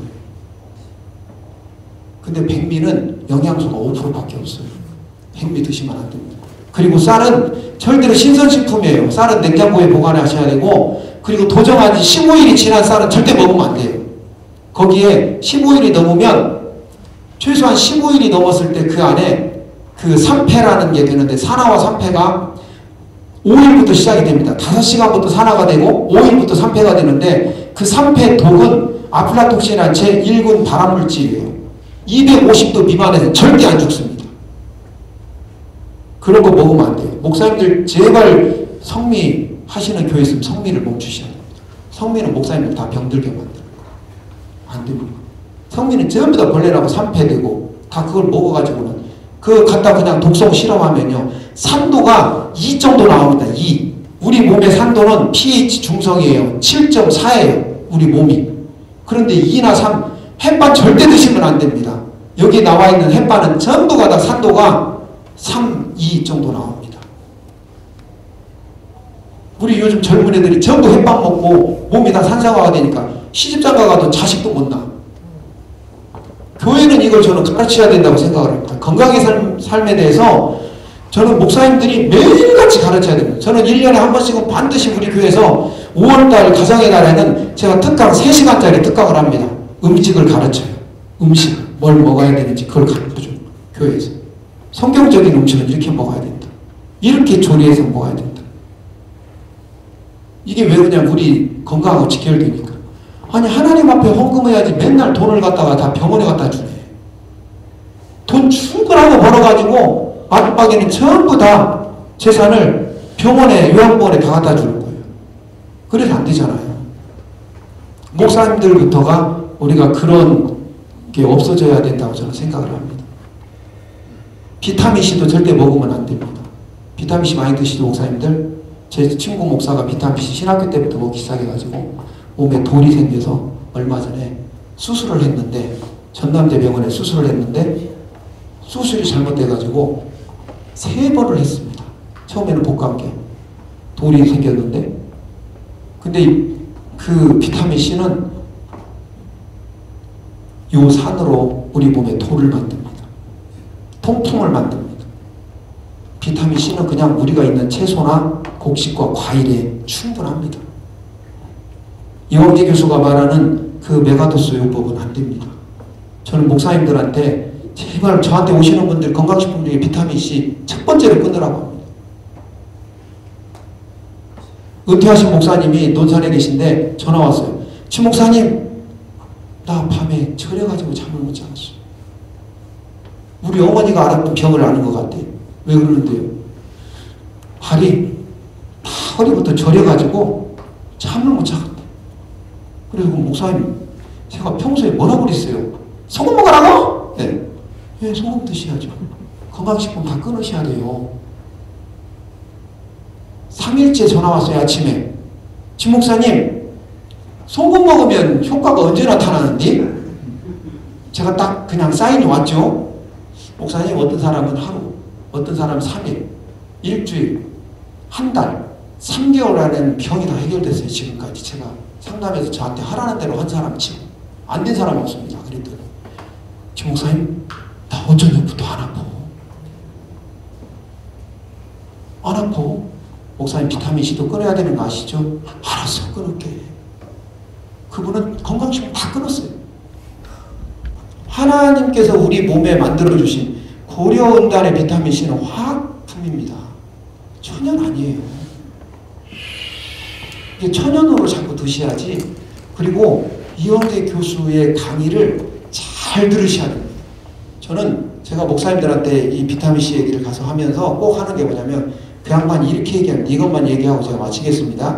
근데 백미는 영양소가 오 퍼센트밖에 없어요. 백미 드시면 안 됩니다. 그리고 쌀은 절대로 신선식품이에요. 쌀은 냉장고에 보관하셔야 되고 그리고 도정한 지 십오 일이 지난 쌀은 절대 먹으면 안 돼요. 거기에 십오 일이 넘으면 최소한 십오 일이 넘었을 때 그 안에 그 산패라는 게 되는데 산화와 산패가 오 일부터 시작이 됩니다. 다섯 시간부터 산화가 되고 오 일부터 산패가 되는데 그 산패 독은 아플라톡신이라는 제일 군 발암물질이에요. 이백오십 도 미만에서 절대 안 죽습니다. 그런 거 먹으면 안 돼요. 목사님들 제발 성미 하시는 교회 있으면 성미를 멈추셔야 됩니다. 성미는 목사님들 다 병들게 만들어요. 안 됩니다. 성미는 전부 다 벌레라고 산패되고 다 그걸 먹어가지고는 그 갖다 그냥 독성 실험하면요 산도가 이 정도 나옵니다. 이. 우리 몸의 산도는 pH 중성이에요. 칠 점 사예요. 우리 몸이. 그런데 이나 삼 햇반 절대 드시면 안 됩니다. 여기 나와 있는 햇반은 전부가 다 산도가 삼, 이 정도 나옵니다. 우리 요즘 젊은 애들이 전부 햇반 먹고 몸이 다 산사화가 되니까 시집장가 가도 자식도 못 낳아. 교회는 이걸 저는 가르쳐야 된다고 생각을 합니다. 건강의 삶, 삶에 대해서 저는 목사님들이 매일같이 가르쳐야 됩니다. 저는 일 년에 한 번씩은 반드시 우리 교회에서 오월달 가정의 날에는 제가 특강 세 시간짜리 특강을 합니다. 음식을 가르쳐요. 음식, 뭘 먹어야 되는지 그걸 가르쳐줘요. 교회에서. 성경적인 음식은 이렇게 먹어야 된다. 이렇게 조리해서 먹어야 된다. 이게 왜 그냥 우리 건강하고 직결되니까. 아니 하나님 앞에 헌금해야지 맨날 돈을 갖다가 다 병원에 갖다 주네. 돈 충분하게 벌어가지고 마지막에는 전부 다 재산을 병원에 요양병원에 다 갖다 주는 거예요. 그래서 안 되잖아요. 목사님들부터가 우리가 그런 게 없어져야 된다고 저는 생각을 합니다. 비타민C도 절대 먹으면 안 됩니다. 비타민C 많이 드시죠 목사님들? 제 친구 목사가 비타민C 신학교 때부터 먹기 시작해가지고 몸에 돌이 생겨서 얼마 전에 수술을 했는데 전남대병원에 수술을 했는데 수술이 잘못돼가지고 세 번을 했습니다. 처음에는 복강경 돌이 생겼는데 근데 그 비타민C는 요 산으로 우리 몸에 돌을 만듭니다. 통풍을 만듭니다. 비타민C는 그냥 우리가 있는 채소나 곡식과 과일에 충분합니다. 이광재 교수가 말하는 그 메가도스 요법은 안 됩니다. 저는 목사님들한테 제발 저한테 오시는 분들 건강식품 중에 비타민C 첫 번째로 끊으라고 합니다. 은퇴하신 목사님이 논산에 계신데 전화 왔어요. 지 목사님 나 밤에 절여가지고 잠을 못 자겠어. 우리 어머니가 앓았던 병을 아는 것 같아. 왜 그러는데요? 발이 다 허리부터 절여가지고 잠을 못 자겠대. 그래서 목사님 제가 평소에 뭐라고 그랬어요? 소금 먹으라고? 네. 왜 소금 드셔야죠. 건강식품 다 끊으셔야 돼요. 삼 일째 전화 왔어요. 아침에. 지 목사님 소금 먹으면 효과가 언제 나타나는지? 제가 딱 그냥 사인이 왔죠. 목사님 어떤 사람은 하루, 어떤 사람은 삼 일, 일주일, 한 달, 삼 개월 안에는 병이 다 해결됐어요. 지금까지 제가 상담해서 저한테 하라는 대로 한 사람 치고 안 된 사람 없습니다. 그랬더니 지 목사님 나 어쩌면부터 안 아파. 안 아파. 목사님 비타민C도 끊어야 되는 거 아시죠? 알았어 끊을게. 그분은 건강식품 다 끊었어요. 하나님께서 우리 몸에 만들어주신 고려은단의 비타민C는 화학품입니다. 천연 아니에요. 이게 천연으로 자꾸 드셔야지. 그리고 이광재 교수의 강의를 잘 들으셔야 됩니다. 저는 제가 목사님들한테 이 비타민C 얘기를 가서 하면서 꼭 하는 게 뭐냐면 그 양반이 이렇게 얘기하면 이것만 얘기하고 제가 마치겠습니다.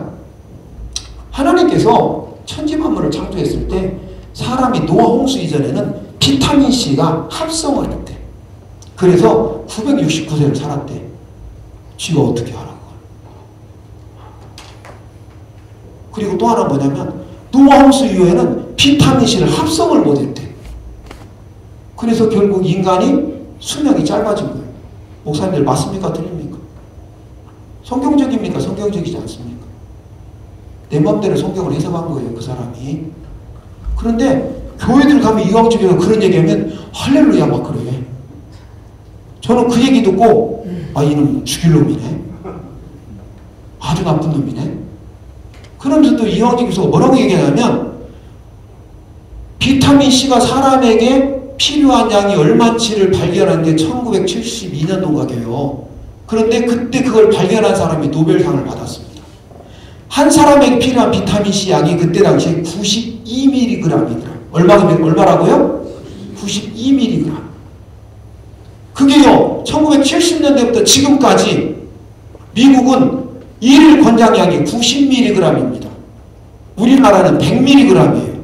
하나님께서 천지만물을 창조했을 때 사람이 노아 홍수 이전에는 비타민C가 합성을 했대. 그래서 구백육십구 세를 살았대. 쥐가 어떻게 하라고. 그리고 또 하나 뭐냐면 노아 홍수 이후에는 비타민C를 합성을 못했대. 그래서 결국 인간이 수명이 짧아진 거예요. 목사님들 맞습니까? 틀립니까? 성경적입니까? 성경적이지 않습니까? 내 맘대로 성경을 해석한 거예요. 그 사람이. 그런데 교회들 가면 이광재 교수가 그런 얘기하면 할렐루야 막 그래. 저는 그 얘기 듣고 아 이놈 죽일 놈이네. 아주 나쁜 놈이네. 그러면서도 이광재 교수가 뭐라고 얘기하냐면 비타민C가 사람에게 필요한 양이 얼마인지를 발견한 게 천구백칠십이 년도가요. 그런데 그때 그걸 발견한 사람이 노벨상을 받았습니다. 한 사람에게 필요한 비타민C 양이 그때 당시에 구십이 밀리그램이더라. 얼마면 얼마라고요? 구십이 밀리그램. 그게요. 천구백칠십 년대부터 지금까지 미국은 일일 권장량이 구십 밀리그램입니다. 우리나라는 백 밀리그램이에요.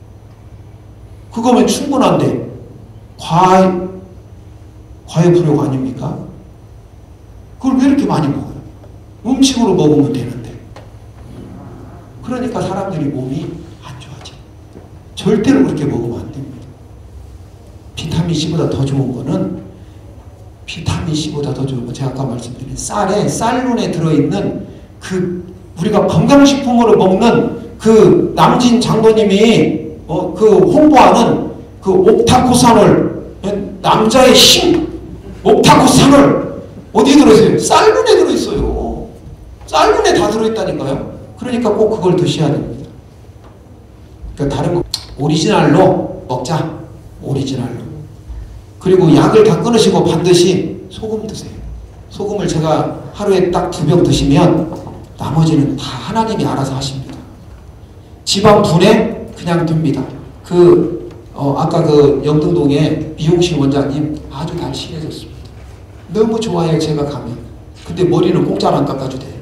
그거면 충분한데 과외, 과외 불효가 아닙니까? 그걸 왜 이렇게 많이 먹어요? 음식으로 먹으면 되는데. 그러니까 사람들이 몸이 안 좋아져. 절대로 그렇게 먹으면 안 됩니다. 비타민 C보다 더 좋은 거는 비타민 C보다 더 좋은 거 제가 아까 말씀드린 쌀에 쌀룬에 들어있는 그 우리가 건강식품으로 먹는 그 남진 장로님이 어, 그 홍보하는 그 옥타코산을 남자의 힘 옥타코산을 어디에 들어있어요? 쌀룬에 들어있어요. 쌀룬에 다 들어있다니까요. 그러니까 꼭 그걸 드셔야 됩니다. 그러니까 다른 거 오리지널로 먹자. 오리지널로. 그리고 약을 다 끊으시고 반드시 소금 드세요. 소금을 제가 하루에 딱 두 병 드시면 나머지는 다 하나님이 알아서 하십니다. 지방 분해 그냥 됩니다. 그 어, 아까 그 영등동에 미용실 원장님 아주 날씬해졌습니다. 너무 좋아해요. 제가 가면. 근데 머리는 공짜로 안 깎아도 돼요.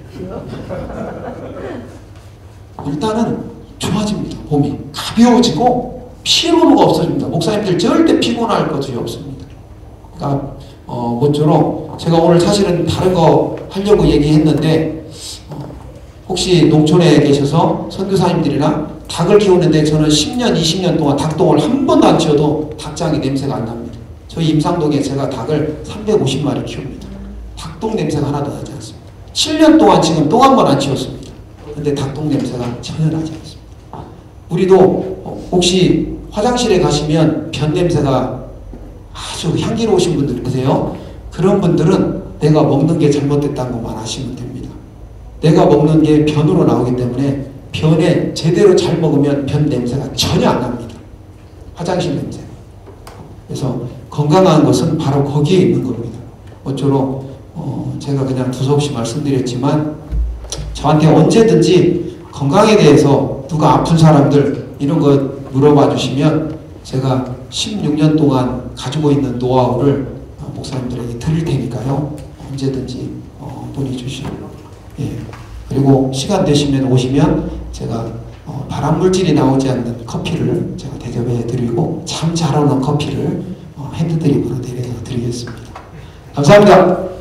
일단은 좋아집니다. 몸이 가벼워지고 피로가 없어집니다. 목사님들 절대 피곤할 것이 없습니다. 그러니까 어, 모쪼록 제가 오늘 사실은 다른 거 하려고 얘기했는데 어, 혹시 농촌에 계셔서 선교사님들이랑 닭을 키우는데 저는 십 년, 이십 년 동안 닭똥을 한 번도 안 치워도 닭장이 냄새가 안 납니다. 저희 임상동에 제가 닭을 삼백오십 마리 키웁니다. 닭똥 냄새가 하나도 나지 않습니다. 칠 년 동안 지금 똥 한 번 안 치웠습니다. 근데 닭똥 냄새가 전혀 나지 않습니다. 우리도 혹시 화장실에 가시면 변 냄새가 아주 향기로우신 분들 계세요. 그런 분들은 내가 먹는 게 잘못됐다는 것만 아시면 됩니다. 내가 먹는 게 변으로 나오기 때문에 변에 제대로 잘 먹으면 변 냄새가 전혀 안 납니다. 화장실 냄새. 그래서 건강한 것은 바로 거기에 있는 겁니다. 모쪼록 어 제가 그냥 두서없이 말씀드렸지만 저한테 언제든지 건강에 대해서 누가 아픈 사람들 이런 거 물어봐 주시면 제가 십육 년 동안 가지고 있는 노하우를 목사님들에게 드릴 테니까요. 언제든지 어 문의 주시고 예. 그리고 시간 되시면 오시면 제가 어 발암물질이 나오지 않는 커피를 제가 대접해 드리고 참 잘 오는 커피를 어 핸드드립으로 내려 드리겠습니다. 감사합니다.